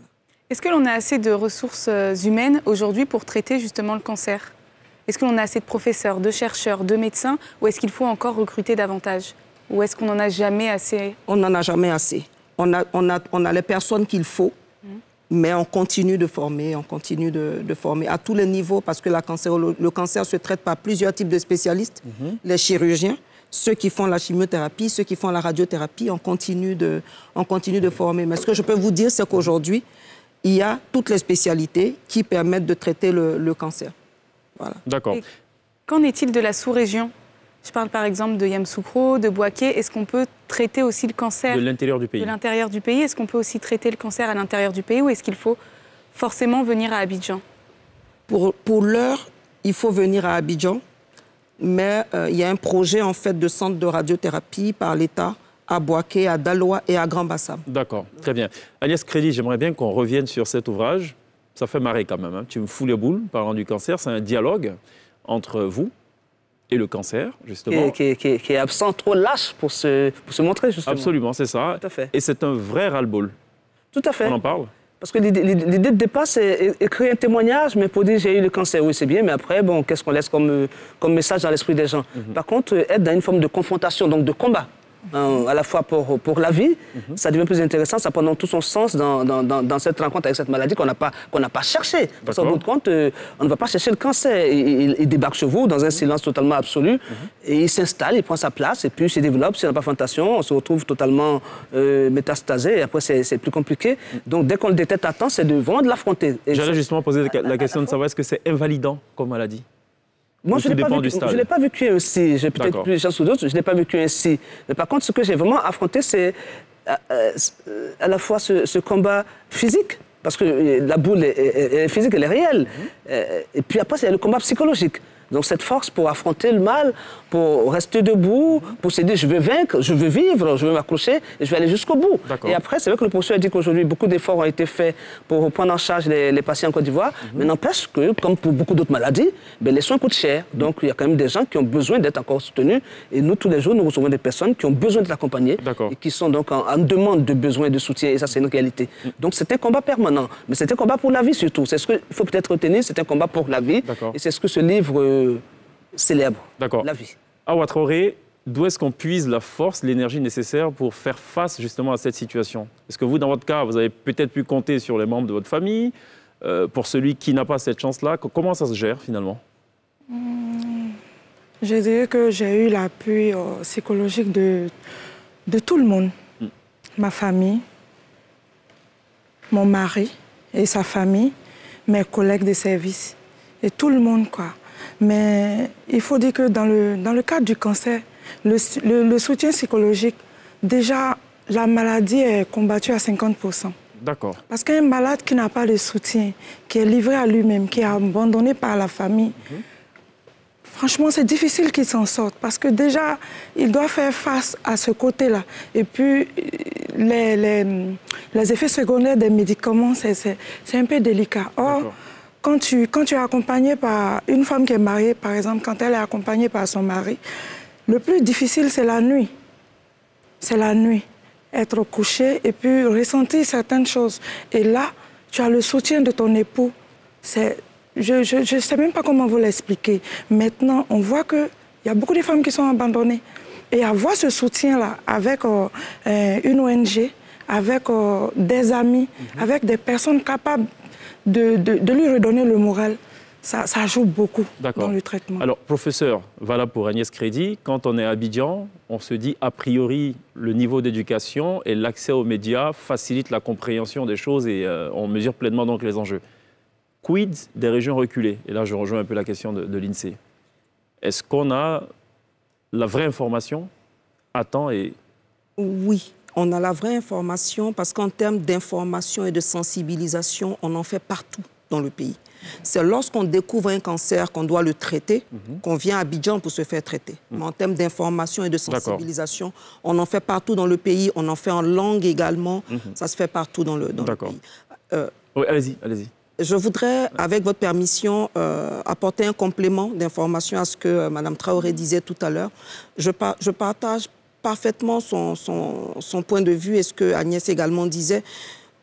Est-ce que l'on a assez de ressources humaines aujourd'hui pour traiter justement le cancer? Est-ce que l'on a assez de professeurs, de chercheurs, de médecins, ou est-ce qu'il faut encore recruter davantage? Ou est-ce qu'on n'en a jamais assez?
On n'en a jamais assez. On a, on a, on a les personnes qu'il faut, mmh. mais on continue de former, on continue de, de former à tous les niveaux, parce que la cancer, le, le cancer se traite par plusieurs types de spécialistes, mmh. les chirurgiens, ceux qui font la chimiothérapie, ceux qui font la radiothérapie, on continue de, on continue de former. Mais ce que je peux vous dire, c'est qu'aujourd'hui, il y a toutes les spécialités qui permettent de traiter le, le cancer. Voilà.
D'accord.
Qu'en est-il de la sous-région? Je parle par exemple de Yamoussoukro, de Bouaké. Est-ce qu'on peut traiter aussi le cancer
de l'intérieur du pays?
De l'intérieur du pays. Est-ce qu'on peut aussi traiter le cancer à l'intérieur du pays, ou est-ce qu'il faut forcément venir à Abidjan?
Pour, pour l'heure, il faut venir à Abidjan, mais euh, il y a un projet en fait de centre de radiothérapie par l'État à Bouaké, à Daloa et à Grand Bassam.
D'accord, très bien. Agnès Crédit, j'aimerais bien qu'on revienne sur cet ouvrage. Ça fait marrer quand même, hein. Tu me fous les boules parlant du cancer. C'est un dialogue entre vous et le cancer, justement.
Qui est, qui est, qui est absent, trop lâche pour se, pour se montrer, justement.
Absolument, c'est ça.
Tout à fait.
Et c'est un vrai ras-le-bol.
Tout à fait.
On en parle?
Parce que l'idée de départ, c'est écrire un témoignage, mais pour dire j'ai eu le cancer, oui, c'est bien, mais après, bon, qu'est-ce qu'on laisse comme, comme message dans l'esprit des gens? Mm-hmm. Par contre, être dans une forme de confrontation, donc de combat, hein, à la fois pour, pour la vie, mm-hmm. ça devient plus intéressant, ça prend tout son sens dans, dans, dans, dans cette rencontre avec cette maladie qu'on n'a pas, qu'on n'a pas cherché. Parce qu'au bout de compte, euh, on ne va pas chercher le cancer. Il, il, il débarque chez vous dans un silence totalement absolu, mm-hmm. et il s'installe, il prend sa place, et puis il se développe, c'est la présentation, on se retrouve totalement euh, métastasé, et après c'est plus compliqué. Mm-hmm. Donc dès qu'on le détecte à temps, c'est de vraiment de l'affronter.
J'allais justement poser la, la question de savoir est-ce que c'est invalidant comme maladie?
Moi, je ne l'ai pas vécu ainsi. J'ai peut-être plus de chance que d'autres, je ne l'ai pas vécu ainsi. Mais par contre, ce que j'ai vraiment affronté, c'est à, à la fois ce, ce combat physique, parce que la boule est, est, est physique, elle est réelle. Mmh. Et puis après, c'est le combat psychologique. Donc cette force pour affronter le mal, pour rester debout, pour se dire je veux vaincre, je veux vivre, je veux m'accrocher et je vais aller jusqu'au bout. Et après, c'est vrai que le professeur a dit qu'aujourd'hui, beaucoup d'efforts ont été faits pour prendre en charge les, les patients en Côte d'Ivoire. Mm-hmm. Mais n'empêche que, comme pour beaucoup d'autres maladies, ben, les soins coûtent cher. Donc il y a quand même des gens qui ont besoin d'être encore soutenus. Et nous, tous les jours, nous recevons des personnes qui ont besoin d'être accompagnées et qui sont donc en, en demande de besoin de soutien. Et ça, c'est une réalité. Mm. Donc c'est un combat permanent. Mais c'est un combat pour la vie surtout. C'est ce qu'il faut peut-être retenir, c'est un combat pour la vie. Et c'est ce que ce livre euh, célèbre, la vie.
Awa Traoré, d'où est-ce qu'on puise la force, l'énergie nécessaire pour faire face justement à cette situation? Est-ce que vous, dans votre cas, vous avez peut-être pu compter sur les membres de votre famille? euh, Pour celui qui n'a pas cette chance-là, comment ça se gère finalement?
mmh, Je dirais que j'ai eu l'appui euh, psychologique de, de tout le monde. Mmh. Ma famille, mon mari et sa famille, mes collègues de service et tout le monde, quoi. Mais il faut dire que dans le, dans le cadre du cancer, le, le, le soutien psychologique, déjà, la maladie est combattue à cinquante pour cent.
D'accord.
Parce qu'un malade qui n'a pas de soutien, qui est livré à lui-même, qui est abandonné par la famille, mmh. franchement, c'est difficile qu'il s'en sorte. Parce que déjà, il doit faire face à ce côté-là. Et puis, les, les, les effets secondaires des médicaments, c'est un peu délicat. Or, Quand tu, quand tu es accompagné par une femme qui est mariée, par exemple, quand elle est accompagnée par son mari, le plus difficile, c'est la nuit. C'est la nuit. Être couché et puis ressentir certaines choses. Et là, tu as le soutien de ton époux. Je ne sais même pas comment vous l'expliquer. Maintenant, on voit qu'il y a beaucoup de femmes qui sont abandonnées. Et avoir ce soutien-là avec euh, une O N G, avec euh, des amis, mm-hmm. avec des personnes capables De, de, de lui redonner le moral, ça, ça joue beaucoup dans le traitement.
Alors, professeur, voilà pour Agnès Crédit, quand on est à Abidjan, on se dit a priori le niveau d'éducation et l'accès aux médias facilite la compréhension des choses et euh, on mesure pleinement donc les enjeux. Quid des régions reculées? Et là, je rejoins un peu la question de, de l'INSEE. Est-ce qu'on a la vraie information à temps et...
Oui. On a la vraie information parce qu'en termes d'information et de sensibilisation, on en fait partout dans le pays. C'est lorsqu'on découvre un cancer qu'on doit le traiter, mm-hmm. qu'on vient à Abidjan pour se faire traiter. Mm-hmm. Mais en termes d'information et de sensibilisation, on en fait partout dans le pays, on en fait en langue également, mm-hmm. ça se fait partout dans le, dans le pays.
Euh, oui, allez-y, allez-y.
Je voudrais, avec votre permission, euh, apporter un complément d'information à ce que euh, Mme Traoré disait tout à l'heure. Je, par, je partage parfaitement son, son, son point de vue et ce que Agnès également disait.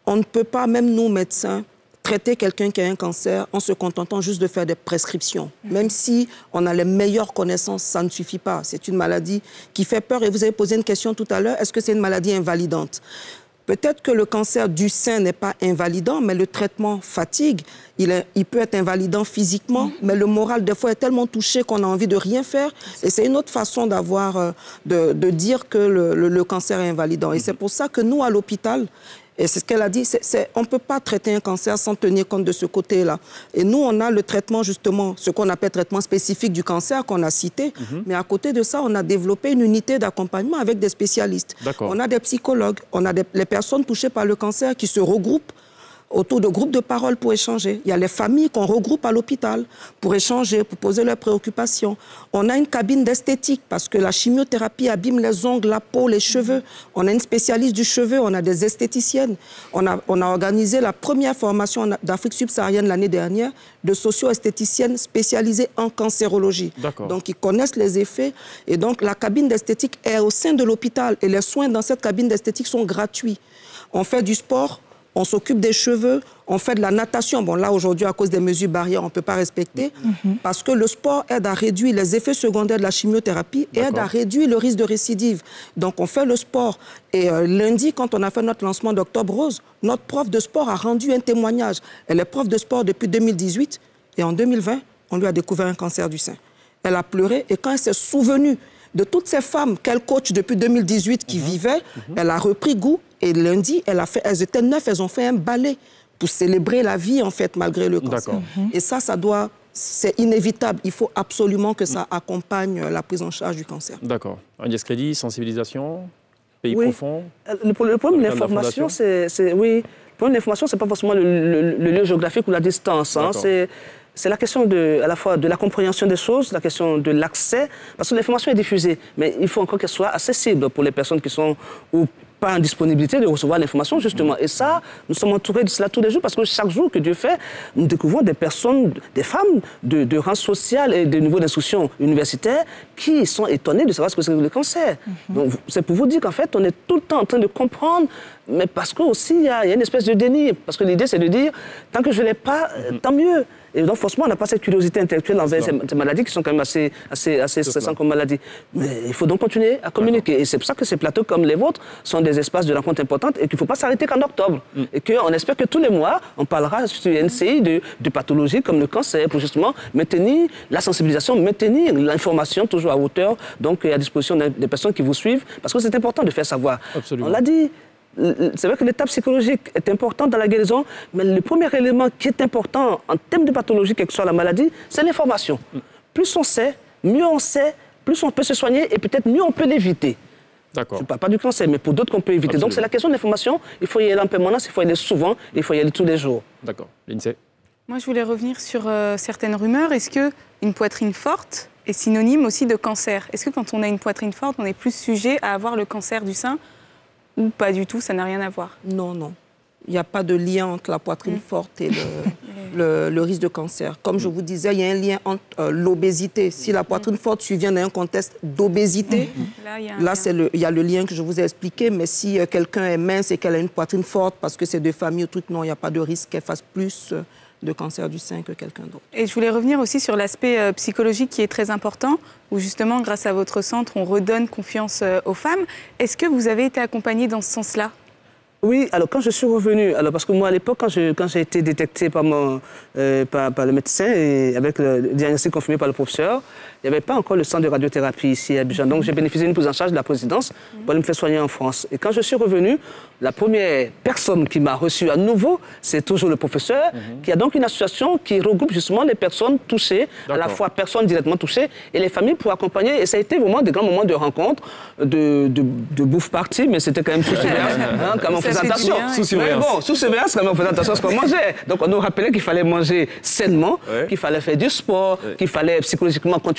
on ne peut pas, même nous, médecins, traiter quelqu'un qui a un cancer en se contentant juste de faire des prescriptions. Mmh. Même si on a les meilleures connaissances, ça ne suffit pas. C'est une maladie qui fait peur. Et vous avez posé une question tout à l'heure, est-ce que c'est une maladie invalidante? Peut-être que le cancer du sein n'est pas invalidant, mais le traitement fatigue. Il, est, il peut être invalidant physiquement, mmh. mais le moral, des fois, est tellement touché qu'on a envie de rien faire. Et c'est une autre façon d'avoir, euh, de, de dire que le, le, le cancer est invalidant. Et mmh. c'est pour ça que nous, à l'hôpital, et c'est ce qu'elle a dit, c'est, c'est, on ne peut pas traiter un cancer sans tenir compte de ce côté-là. Et nous, on a le traitement, justement, ce qu'on appelle traitement spécifique du cancer qu'on a cité. Mm-hmm. Mais à côté de ça, on a développé une unité d'accompagnement avec des spécialistes. On a des psychologues, on a des, les personnes touchées par le cancer qui se regroupent autour de groupes de parole pour échanger. Il y a les familles qu'on regroupe à l'hôpital pour échanger, pour poser leurs préoccupations. On a une cabine d'esthétique parce que la chimiothérapie abîme les ongles, la peau, les cheveux. On a une spécialiste du cheveu, on a des esthéticiennes. On a, on a organisé la première formation d'Afrique subsaharienne l'année dernière de socio-esthéticiennes spécialisées en cancérologie. Donc, ils connaissent les effets. Et donc, la cabine d'esthétique est au sein de l'hôpital et les soins dans cette cabine d'esthétique sont gratuits. On fait du sport. On s'occupe des cheveux, on fait de la natation. Bon, là, aujourd'hui, à cause des mesures barrières, on ne peut pas respecter. Mm-hmm. Parce que le sport aide à réduire les effets secondaires de la chimiothérapie et aide à réduire le risque de récidive. Donc, on fait le sport. Et euh, lundi, quand on a fait notre lancement d'Octobre Rose, notre prof de sport a rendu un témoignage. Elle est prof de sport depuis deux mille dix-huit. Et en deux mille vingt, on lui a découvert un cancer du sein. Elle a pleuré. Et quand elle s'est souvenue de toutes ces femmes qu'elle coach depuis deux mille dix-huit qui mm-hmm. vivaient, mm-hmm. elle a repris goût. Et lundi, elle a fait, elles étaient neuf, elles ont fait un ballet pour célébrer la vie, en fait, malgré le cancer. Mm-hmm. Et ça, ça doit... C'est inévitable. Il faut absolument que ça accompagne la prise en charge du cancer.
D'accord. Agnès Crédit, sensibilisation, pays oui. profond.
Le, le problème de l'information, c'est... Oui, le problème de l'information, ce n'est pas forcément le, le, le lieu géographique ou la distance. Hein, c'est... C'est la question de, à la fois de la compréhension des choses, la question de l'accès, parce que l'information est diffusée, mais il faut encore qu'elle soit accessible pour les personnes qui sont ou pas en disponibilité de recevoir l'information, justement. Et ça, nous sommes entourés de cela tous les jours, parce que chaque jour que Dieu fait, nous découvrons des personnes, des femmes de, de rang social et de niveau d'instruction universitaire qui sont étonnées de savoir ce que c'est que le cancer. Mm-hmm. Donc, c'est pour vous dire qu'en fait, on est tout le temps en train de comprendre, mais parce qu'aussi, il y, y a une espèce de déni. Parce que l'idée, c'est de dire, tant que je ne l'ai pas, mm-hmm. tant mieux. Et donc, forcément, on n'a pas cette curiosité intellectuelle envers ces, ces maladies qui sont quand même assez, assez, assez stressantes comme maladies. Mais il faut donc continuer à communiquer. Et c'est pour ça que ces plateaux comme les vôtres sont des espaces de rencontre importantes et qu'il ne faut pas s'arrêter qu'en octobre. Mm. Et qu'on espère que tous les mois, on parlera sur N C I de, de pathologies comme le cancer pour justement maintenir la sensibilisation, maintenir l'information toujours à hauteur, donc à disposition des personnes qui vous suivent. Parce que c'est important de faire savoir. Absolument. On l'a dit. C'est vrai que l'étape psychologique est importante dans la guérison, mais le premier élément qui est important en termes de pathologie, quelle que soit la maladie, c'est l'information. Mm. Plus on sait, mieux on sait, plus on peut se soigner et peut-être mieux on peut l'éviter. D'accord. Je ne parle pas du cancer, mais pour d'autres qu'on peut éviter. Absolument. Donc c'est la question de l'information, il faut y aller en permanence, il faut y aller souvent, il faut y aller tous les jours.
D'accord. L'INSEE.
Moi je voulais revenir sur euh, certaines rumeurs. Est-ce qu'une poitrine forte est synonyme aussi de cancer? Est-ce que quand on a une poitrine forte, on est plus sujet à avoir le cancer du sein? Ou pas du tout, ça n'a rien à voir?
Non, non. Il n'y a pas de lien entre la poitrine mmh. forte et le, le, le risque de cancer. Comme mmh. je vous disais, il y a un lien entre euh, l'obésité. Si la poitrine mmh. forte survient dans un contexte d'obésité, mmh. là, il y a, là c'est le, il y a le lien que je vous ai expliqué. Mais si euh, quelqu'un est mince et qu'elle a une poitrine forte parce que c'est de famille ou tout, non, il n'y a pas de risque qu'elle fasse plus euh, de cancer du sein que quelqu'un d'autre.
Et je voulais revenir aussi sur l'aspect euh, psychologique qui est très important, où justement, grâce à votre centre, on redonne confiance euh, aux femmes. Est-ce que vous avez été accompagnée dans ce sens-là?
Oui, alors quand je suis revenue, alors parce que moi à l'époque, quand j'ai quand j'ai été détectée par, mon, euh, par, par le médecin et avec le diagnostic confirmé par le professeur, il n'y avait pas encore le centre de radiothérapie ici à Abidjan. Donc j'ai bénéficié d'une prise en charge de la présidence pour aller me faire soigner en France. Et quand je suis revenue, la première personne qui m'a reçue à nouveau, c'est toujours le professeur, mm-hmm. qui a donc une association qui regroupe justement les personnes touchées, à la fois personnes directement touchées et les familles pour accompagner. Et ça a été vraiment des grands moments de rencontre, de, de, de bouffe party, mais c'était quand même sous surveillance. hein, comme on faisait attention.
Sous surveillance.
Bon, sous surveillance, quand même, on faisait attention à ce qu'on mangeait. Donc on nous rappelait qu'il fallait manger sainement, ouais. qu'il fallait faire du sport, ouais. qu'il fallait psychologiquement continuer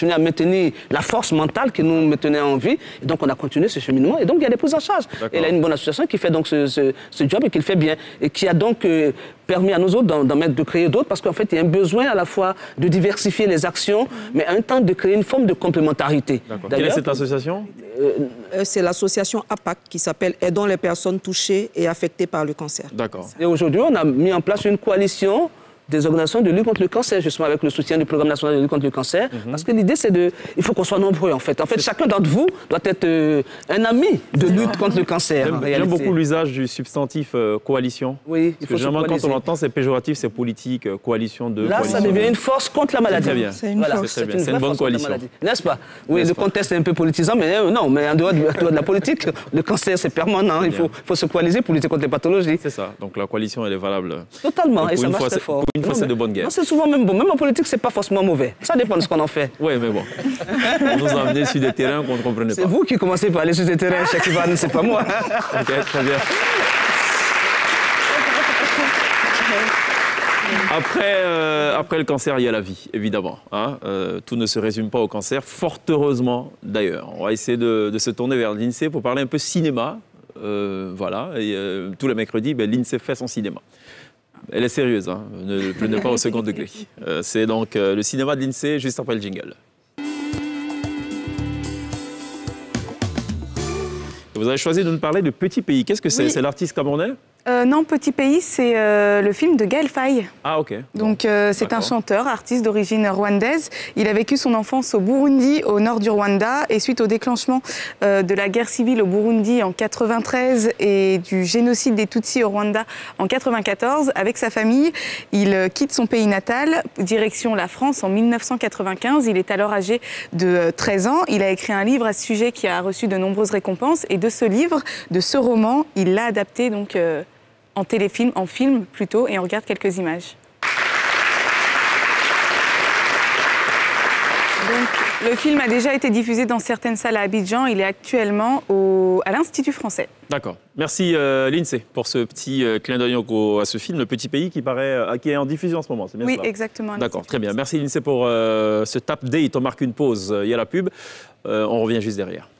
continuer à maintenir la force mentale qui nous maintenait en vie. Et donc, on a continué ce cheminement. Et donc, il y a des prises en charge. Et il a une bonne association qui fait donc ce, ce, ce job et qui le fait bien. Et qui a donc euh, permis à nous autres d'en mettre, de créer d'autres, parce qu'en fait, il y a un besoin à la fois de diversifier les actions, mais en même temps de créer une forme de complémentarité.
Quelle est cette association?
euh, C'est l'association A P A C qui s'appelle Aidons les personnes touchées et affectées par le cancer.
D'accord.
Et aujourd'hui, on a mis en place une coalition des organisations de lutte contre le cancer, justement avec le soutien du Programme national de lutte contre le cancer. Mm-hmm. Parce que l'idée, c'est de... Il faut qu'on soit nombreux, en fait. En fait, chacun d'entre vous doit être euh, un ami de lutte contre le cancer.
J'aime beaucoup l'usage du substantif euh, coalition.
Oui,
il faut Parce que généralement, quand on l'entend, c'est péjoratif, c'est politique, euh, coalition de...
Là,
coalition.
ça devient une force contre la maladie.
C'est très bien.
C'est une,
voilà,
force.
Une, une bonne coalition.
N'est-ce pas? Oui, le contexte est un peu politisant, mais euh, non, mais en dehors de, de la politique, le cancer, c'est permanent. Il faut, faut se coaliser pour lutter contre les pathologies.
C'est ça. Donc la coalition, elle est valable.
Totalement, et ça marche très fort.
Pour une fois, c'est de bonne guerre.
C'est souvent même bon. Même en politique, c'est pas forcément mauvais. Ça dépend de ce qu'on en fait.
Oui, mais bon. On nous a amenés sur des terrains qu'on ne comprenait pas.
C'est vous qui commencez par aller sur des terrains, Cheikh Ivan, c'est pas moi.
Ok, très bien. Après, euh, après le cancer, il y a la vie, évidemment. Hein. Euh, tout ne se résume pas au cancer, fort heureusement d'ailleurs. On va essayer de, de se tourner vers l'INSEE pour parler un peu cinéma. Euh, voilà, et euh, tous les mercredis, ben, l'INSEE fait son cinéma. Elle est sérieuse, hein. Ne le prenez pas au second degré. Euh, c'est donc euh, le cinéma de l'INSEE, juste après le jingle. Vous avez choisi de nous parler de Petit Pays. Qu'est-ce que c'est? Oui. C'est l'artiste camerounais?
Euh, non, Petit Pays, c'est euh, le film de Gaël Faye.
Ah, ok.
Donc, euh, c'est un chanteur, artiste d'origine rwandaise. Il a vécu son enfance au Burundi, au nord du Rwanda. Et suite au déclenchement euh, de la guerre civile au Burundi en quatre-vingt-treize et du génocide des Tutsis au Rwanda en quatre-vingt-quatorze, avec sa famille, il euh, quitte son pays natal, direction la France en mille neuf cent quatre-vingt-quinze. Il est alors âgé de euh, treize ans. Il a écrit un livre à ce sujet qui a reçu de nombreuses récompenses. Et de ce livre, de ce roman, il l'a adapté donc... Euh, en téléfilm, en film plutôt, et on regarde quelques images. Donc, le film a déjà été diffusé dans certaines salles à Abidjan. Il est actuellement au, à l'Institut français.
D'accord. Merci euh, l'INSEE pour ce petit euh, clin d'œil à ce film, Le Petit Pays, qui, paraît, euh, qui est en diffusion en ce moment. C'est bien
oui,
cela?
exactement.
D'accord, très bien. Merci l'INSEE pour euh, ce tap date. On marque une pause. Il y a la pub. Euh, on revient juste derrière.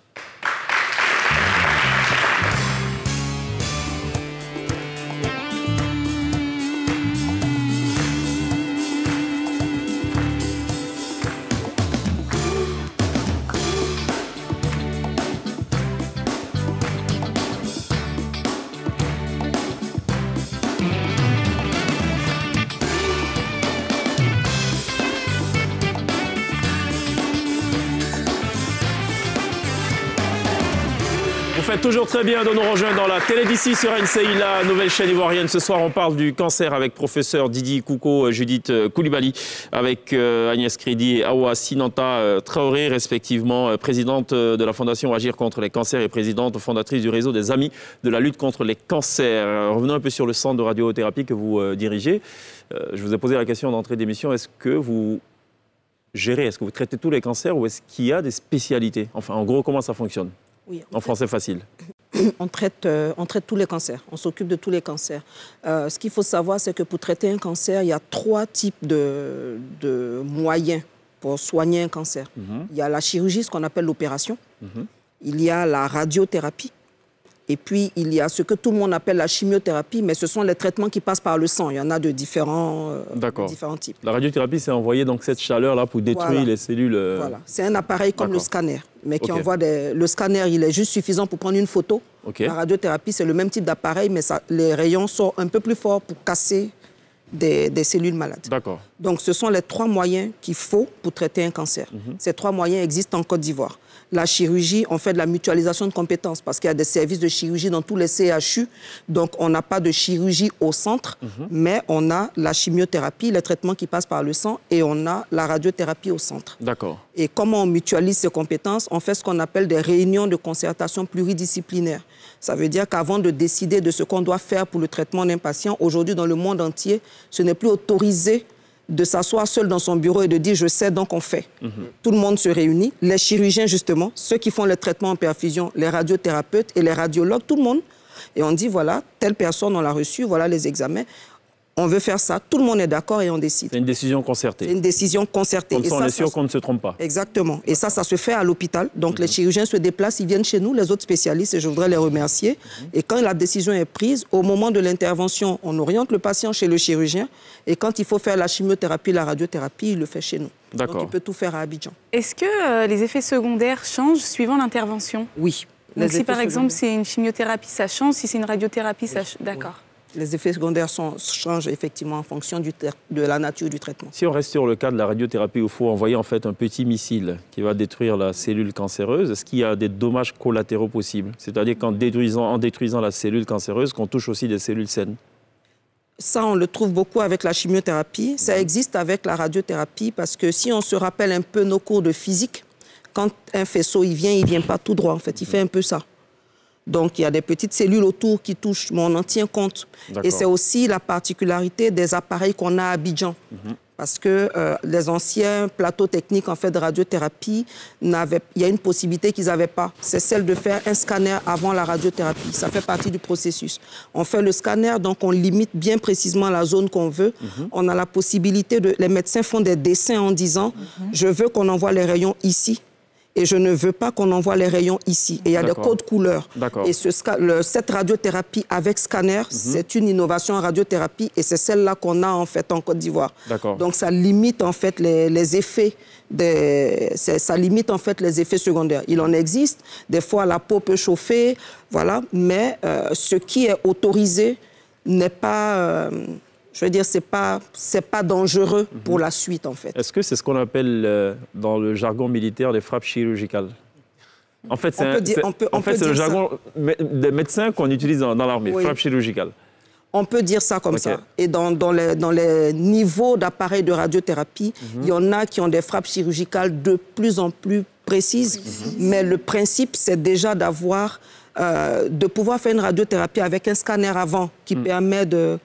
Vous faites toujours très bien de nous rejoindre dans la télé d'ici sur N C I, la nouvelle chaîne ivoirienne. Ce soir, on parle du cancer avec professeur Didi Kouko, Judith Koulibaly, avec euh, Agnès Crédy et Awa Sinanta euh, Traoré, respectivement euh, présidente de la Fondation Agir contre les cancers et présidente fondatrice du réseau des Amis de la lutte contre les cancers. Euh, revenons un peu sur le centre de radiothérapie que vous euh, dirigez. Euh, je vous ai posé la question d'entrée d'émission. Est-ce que vous gérez, est-ce que vous traitez tous les cancers ou est-ce qu'il y a des spécialités? Enfin, en gros, comment ça fonctionne?
Oui,
en français facile.
On traite, euh, on traite tous les cancers, on s'occupe de tous les cancers. Euh, ce qu'il faut savoir, c'est que pour traiter un cancer, il y a trois types de, de moyens pour soigner un cancer. Mm-hmm. Il y a la chirurgie, ce qu'on appelle l'opération. Mm-hmm. Il y a la radiothérapie. Et puis, il y a ce que tout le monde appelle la chimiothérapie, mais ce sont les traitements qui passent par le sang. Il y en a de différents, euh, de différents types.
La radiothérapie, c'est envoyer donc cette chaleur-là pour détruire voilà. les cellules. Euh...
Voilà. C'est un appareil comme le scanner, mais qui okay. envoie des... Le scanner, il est juste suffisant pour prendre une photo. Okay. La radiothérapie, c'est le même type d'appareil, mais ça... les rayons sont un peu plus forts pour casser des, des cellules malades.
D'accord.
Donc, ce sont les trois moyens qu'il faut pour traiter un cancer. Mm-hmm. Ces trois moyens existent en Côte d'Ivoire. La chirurgie, on fait de la mutualisation de compétences parce qu'il y a des services de chirurgie dans tous les C H U. Donc, on n'a pas de chirurgie au centre, mm-hmm. mais on a la chimiothérapie, les traitements qui passent par le sang, et on a la radiothérapie au centre.
D'accord.
Et comment on mutualise ces compétences? On fait ce qu'on appelle des réunions de concertation pluridisciplinaires. Ça veut dire qu'avant de décider de ce qu'on doit faire pour le traitement d'un patient, aujourd'hui, dans le monde entier, ce n'est plus autorisé de s'asseoir seul dans son bureau et de dire « je sais, donc on fait mm-hmm. ». Tout le monde se réunit, les chirurgiens justement, ceux qui font les traitements en perfusion, les radiothérapeutes et les radiologues, tout le monde. Et on dit « voilà, telle personne, on l'a reçue, voilà les examens ». on veut faire ça, tout le monde est d'accord et on décide.
C'est une décision concertée.
C'est une décision concertée.
Comme ça,
et
on
ça,
est sûr
ça,
qu'on ne se trompe pas.
Exactement. Et ça, ça se fait à l'hôpital. Donc, mm-hmm. les chirurgiens se déplacent, ils viennent chez nous, les autres spécialistes, et je voudrais les remercier. Mm-hmm. Et quand la décision est prise, au moment de l'intervention, on oriente le patient chez le chirurgien. Et quand il faut faire la chimiothérapie, la radiothérapie, il le fait chez nous. Donc, il peut tout faire à Abidjan.
Est-ce que euh, les effets secondaires changent suivant l'intervention?
Oui.
Donc, si par exemple, c'est une chimiothérapie, ça change. Si c'est une radiothérapie, oui. ça change. D'accord.
Oui. Les effets secondaires sont, changent effectivement en fonction du de la nature du traitement.
Si on reste sur le cas de la radiothérapie, où il faut envoyer en fait un petit missile qui va détruire la cellule cancéreuse, est-ce qu'il y a des dommages collatéraux possibles? C'est-à-dire qu'en détruisant, en détruisant la cellule cancéreuse, qu'on touche aussi des cellules saines?
Ça, on le trouve beaucoup avec la chimiothérapie. Ça existe avec la radiothérapie parce que si on se rappelle un peu nos cours de physique, quand un faisceau il vient, il ne vient pas tout droit. En fait, il fait un peu ça. Donc, il y a des petites cellules autour qui touchent, mais on en tient compte. Et c'est aussi la particularité des appareils qu'on a à Abidjan. Mm-hmm. Parce que euh, les anciens plateaux techniques en fait, de radiothérapie, n'avaient, il y a une possibilité qu'ils n'avaient pas. C'est celle de faire un scanner avant la radiothérapie. Ça fait partie du processus. On fait le scanner, donc on limite bien précisément la zone qu'on veut. Mm-hmm. On a la possibilité de... Les médecins font des dessins en disant mm-hmm. « Je veux qu'on envoie les rayons ici ». Et je ne veux pas qu'on envoie les rayons ici. Et il y a des codes couleurs. Et ce, le, cette radiothérapie avec scanner, mm-hmm. c'est une innovation en radiothérapie et c'est celle-là qu'on a en fait en Côte d'Ivoire. Donc ça limite en fait les, les effets, des, ça limite en fait les effets secondaires. Il en existe. Des fois la peau peut chauffer, voilà. Mais euh, ce qui est autorisé n'est pas. Euh, Je veux dire, ce n'est pas, c'est pas dangereux mm-hmm. pour la suite, en fait.
Est-ce que c'est ce qu'on appelle, euh, dans le jargon militaire, des frappes chirurgicales? En fait, c'est, un, c'est, on peut, on en fait, c'est le jargon ça. des médecins qu'on utilise dans, dans l'armée, oui. frappes chirurgicales.
On peut dire ça comme okay. ça. Et dans, dans, les, dans les niveaux d'appareils de radiothérapie, mm-hmm. il y en a qui ont des frappes chirurgicales de plus en plus précises. Mm-hmm. Mais le principe, c'est déjà d'avoir, euh, de pouvoir faire une radiothérapie avec un scanner avant qui mm. permet de...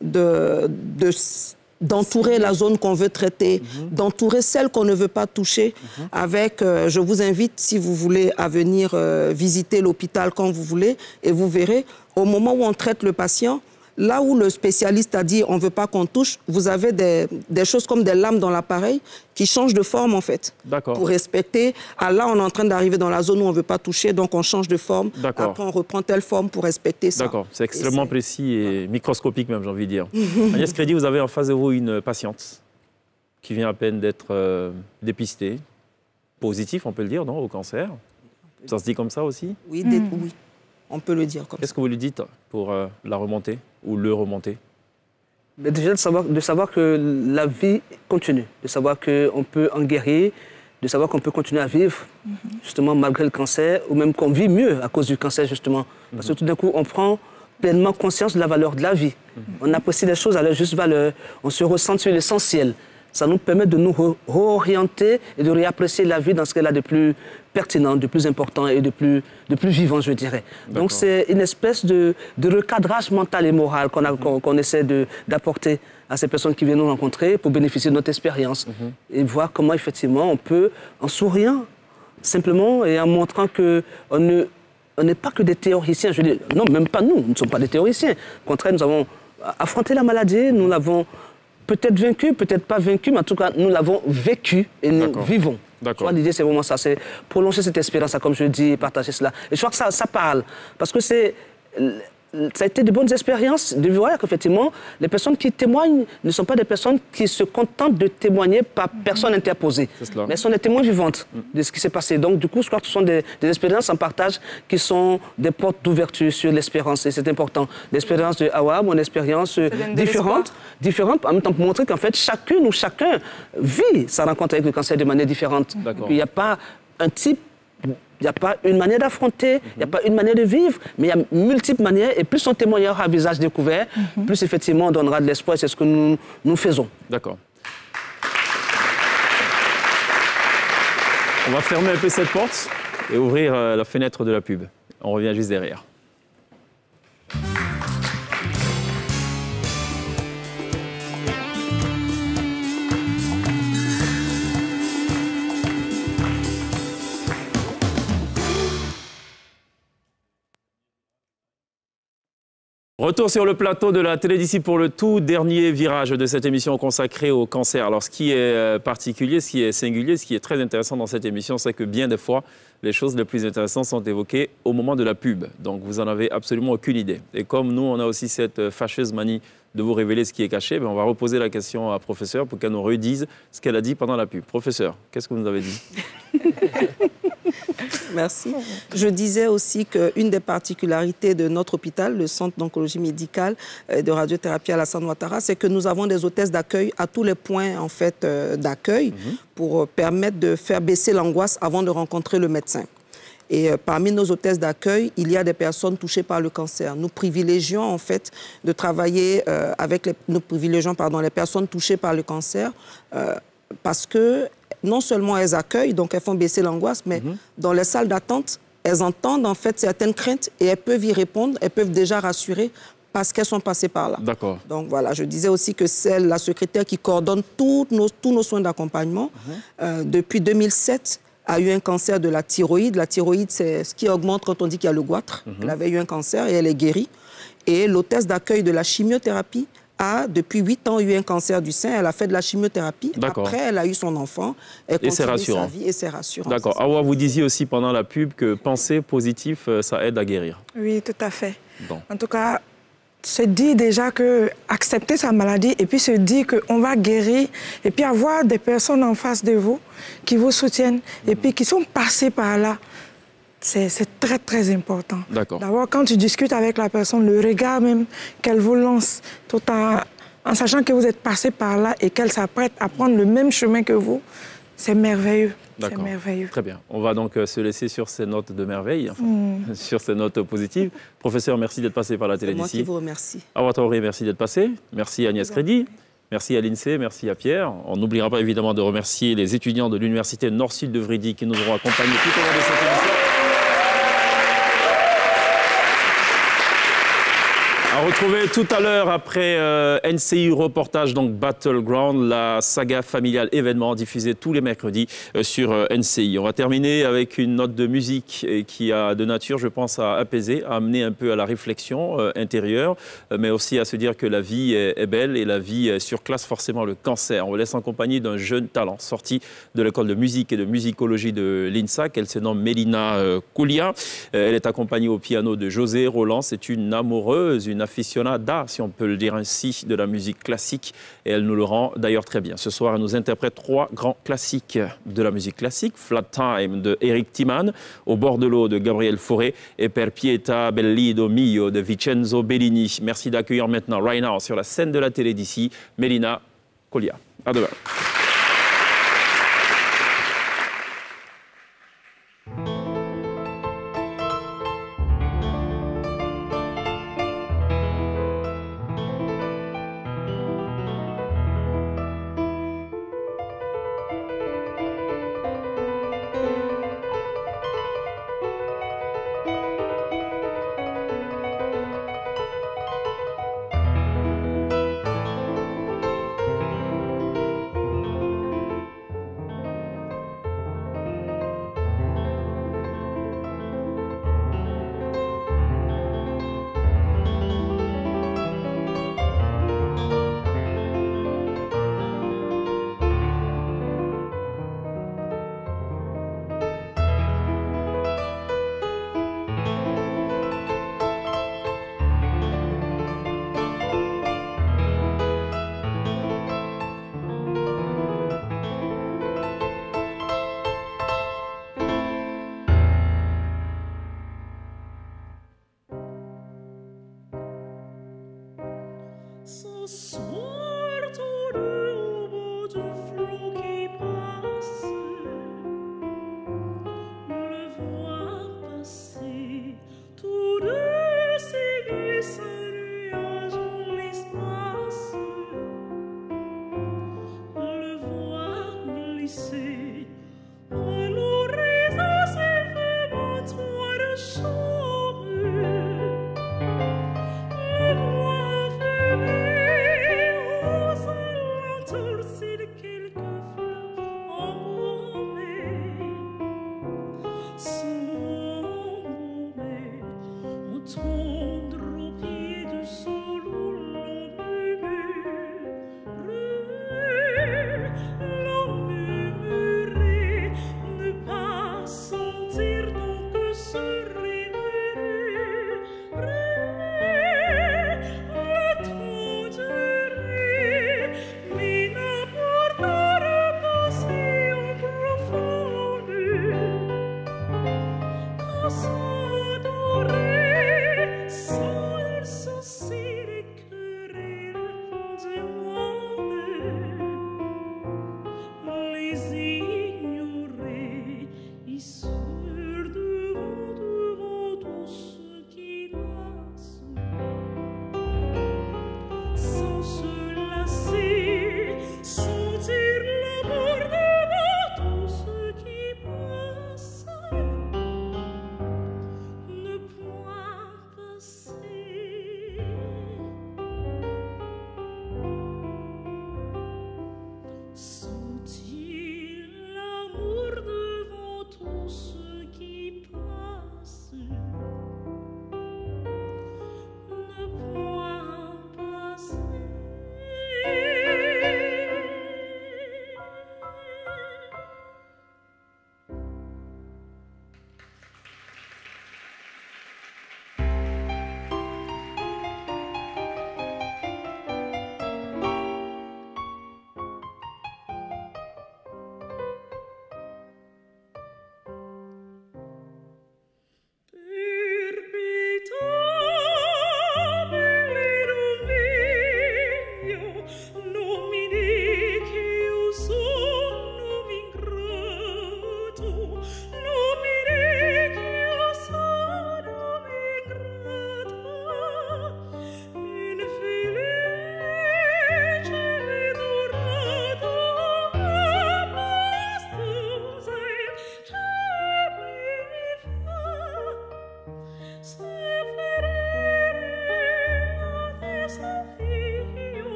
De, de, d'entourer la zone qu'on veut traiter, mmh. d'entourer celle qu'on ne veut pas toucher mmh. avec, euh, je vous invite, si vous voulez, à venir euh, visiter l'hôpital quand vous voulez, et vous verrez, au moment où on traite le patient, là où le spécialiste a dit on ne veut pas qu'on touche, vous avez des, des choses comme des lames dans l'appareil qui changent de forme, en fait.
D'accord.
Pour respecter. Ah, là, on est en train d'arriver dans la zone où on ne veut pas toucher, donc on change de forme.
D'accord.
Après, on reprend telle forme pour respecter ça.
D'accord. C'est extrêmement et c'est... précis et ouais. microscopique, même, j'ai envie de dire. Agnès Crédy, vous avez en face de vous une patiente qui vient à peine d'être euh, dépistée. Positif, on peut le dire, non, au cancer. Ça se dit comme ça aussi?
Oui, mmh. oui. On peut le dire comme
Qu'est-ce
ça.
que vous lui dites pour euh, la remonter ou le remonter?
Mais déjà, de savoir, de savoir que la vie continue, de savoir qu'on peut en guérir, de savoir qu'on peut continuer à vivre, mm-hmm. justement, malgré le cancer, ou même qu'on vit mieux à cause du cancer, justement. Mm-hmm. Parce que tout d'un coup, on prend pleinement conscience de la valeur de la vie. Mm-hmm. On apprécie les choses à leur juste valeur, on se ressent sur l'essentiel. Ça nous permet de nous réorienter et de réapprécier la vie dans ce qu'elle a de plus pertinent, de plus important et de plus, de plus vivant, je dirais. D'accord. Donc c'est une espèce de, de recadrage mental et moral qu'on, a, qu'on, qu'on essaie de, d'apporter à ces personnes qui viennent nous rencontrer pour bénéficier de notre expérience mm-hmm. et voir comment effectivement on peut, en souriant simplement et en montrant qu'on ne, on n'est pas que des théoriciens. Je dis, non, même pas nous, nous ne sommes pas des théoriciens. Au contraire, nous avons affronté la maladie, nous l'avons peut-être vaincu, peut-être pas vaincu, mais en tout cas, nous l'avons vécu et nous D'accord. vivons. D'accord. L'idée, c'est vraiment ça, c'est prolonger cette expérience, comme je dis, partager cela. Et je crois que ça, ça parle, parce que c'est... Ça a été de bonnes expériences de voir qu'effectivement, les personnes qui témoignent ne sont pas des personnes qui se contentent de témoigner par personne interposée. Mais elles sont des témoins vivantes de ce qui s'est passé. Donc, du coup, je crois que ce sont des, des expériences en partage qui sont des portes d'ouverture sur l'espérance. Et c'est important. L'expérience de Hawa, mon expérience différente, différente, en même temps pour montrer qu'en fait, chacune ou chacun vit sa rencontre avec le cancer de manière différente. Il n'y a pas un type. Il n'y a pas une manière d'affronter, il n'y a pas une manière de vivre, mais il y a multiples manières. Et plus on témoignera à visage découvert, mm-hmm. plus effectivement on donnera de l'espoir. C'est ce que nous, nous faisons.
D'accord. On va fermer un peu cette porte et ouvrir la fenêtre de la pub. On revient juste derrière. Retour sur le plateau de la télé d'ici pour le tout dernier virage de cette émission consacrée au cancer. Alors, ce qui est particulier, ce qui est singulier, ce qui est très intéressant dans cette émission, c'est que bien des fois, les choses les plus intéressantes sont évoquées au moment de la pub. Donc, vous n'en avez absolument aucune idée. Et comme nous, on a aussi cette fâcheuse manie de vous révéler ce qui est caché, bien, on va reposer la question à la professeure pour qu'elle nous redise ce qu'elle a dit pendant la pub. Professeur, qu'est-ce que vous nous avez dit?
Merci. Je disais aussi qu'une des particularités de notre hôpital, le Centre d'oncologie médicale et de radiothérapie Alassane Ouattara, c'est que nous avons des hôtesses d'accueil à tous les points en fait, euh, d'accueil mm-hmm. pour permettre de faire baisser l'angoisse avant de rencontrer le médecin. Et euh, parmi nos hôtesses d'accueil, il y a des personnes touchées par le cancer. Nous privilégions en fait de travailler euh, avec les, nous privilégions pardon, les personnes touchées par le cancer euh, parce que non seulement elles accueillent, donc elles font baisser l'angoisse, mais mmh. dans les salles d'attente, elles entendent en fait certaines craintes et elles peuvent y répondre, elles peuvent déjà rassurer parce qu'elles sont passées par là.
D'accord.
Donc voilà, je disais aussi que c'est la secrétaire qui coordonne tous nos, tous nos soins d'accompagnement. Mmh. Euh, depuis deux mille sept, a eu un cancer de la thyroïde. La thyroïde, c'est ce qui augmente quand on dit qu'il y a le goitre. Mmh. Elle avait eu un cancer et elle est guérie. Et l'hôtesse d'accueil de la chimiothérapie a, depuis huit ans, eu un cancer du sein. Elle a fait de la chimiothérapie. Après, elle a eu son enfant. Elle
et c'est rassurant.
Sa vie et c'est rassurant.
D'accord. Awa, vous disiez aussi pendant la pub que penser positif, ça aide à guérir.
Oui, tout à fait. Bon. En tout cas, se dire déjà que accepter sa maladie et puis se dire qu'on va guérir et puis avoir des personnes en face de vous qui vous soutiennent et puis qui sont passées par là. C'est très, très important. D'abord, quand tu discutes avec la personne, le regard même qu'elle vous lance, tout en, en sachant que vous êtes passé par là et qu'elle s'apprête à prendre le même chemin que vous, c'est merveilleux. C'est merveilleux.
Très bien. On va donc se laisser sur ces notes de merveille, enfin, mm. sur ces notes positives. Professeur, merci d'être passé par la télé d'ici.
C'est moi qui vous remercie.
Awa Traoré, merci d'être passé. Merci à Agnès Crédit. Merci à l'INSEE, merci à Pierre. On n'oubliera pas évidemment de remercier les étudiants de l'Université Nord-Sud de Vridi qui nous auront accompagnés tout au long de cette émission. À retrouver tout à l'heure après euh, N C I reportage, donc Battleground, la saga familiale événement diffusée tous les mercredis euh, sur euh, N C I. On va terminer avec une note de musique et qui a de nature, je pense, à apaiser, à amener un peu à la réflexion euh, intérieure, euh, mais aussi à se dire que la vie est, est belle et la vie euh, surclasse forcément le cancer. On vous laisse en compagnie d'un jeune talent sorti de l'école de musique et de musicologie de l'INSAC. Elle se nomme Mélina euh, Koulia. Euh, elle est accompagnée au piano de José Roland. C'est une amoureuse, une aficionada, si on peut le dire ainsi, de la musique classique. Et elle nous le rend d'ailleurs très bien. Ce soir, elle nous interprète trois grands classiques de la musique classique. Flat Time de Eric Timan, Au bord de l'eau de Gabriel Fauré et Per Pietà Bellido Mio de Vincenzo Bellini. Merci d'accueillir maintenant, right now, sur la scène de la télé d'ici, Mélina Koulia. À demain.
Tendre au pied du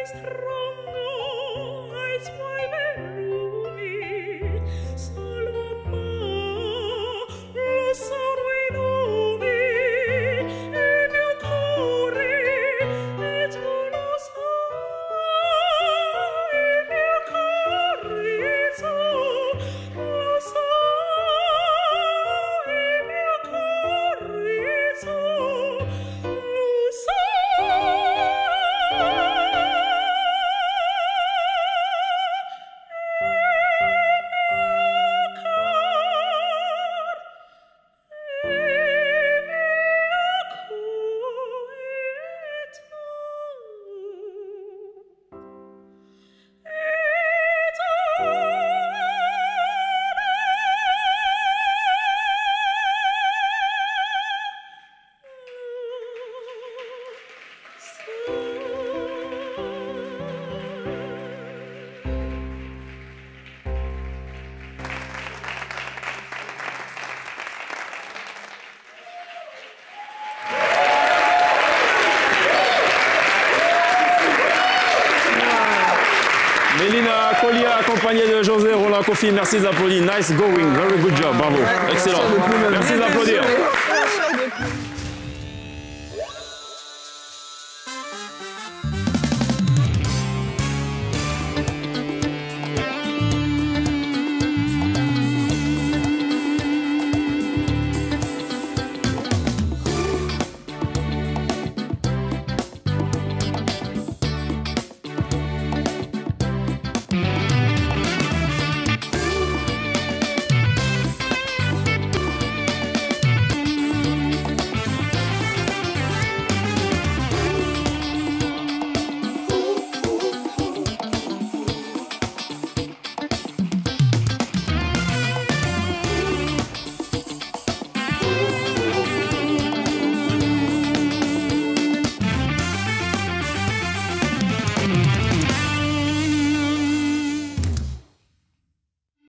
Mélina Kolia, accompagnée de José Roland Kofi. Merci d'applaudir. Nice going. Very good job. Bravo. Excellent. Merci d'applaudir.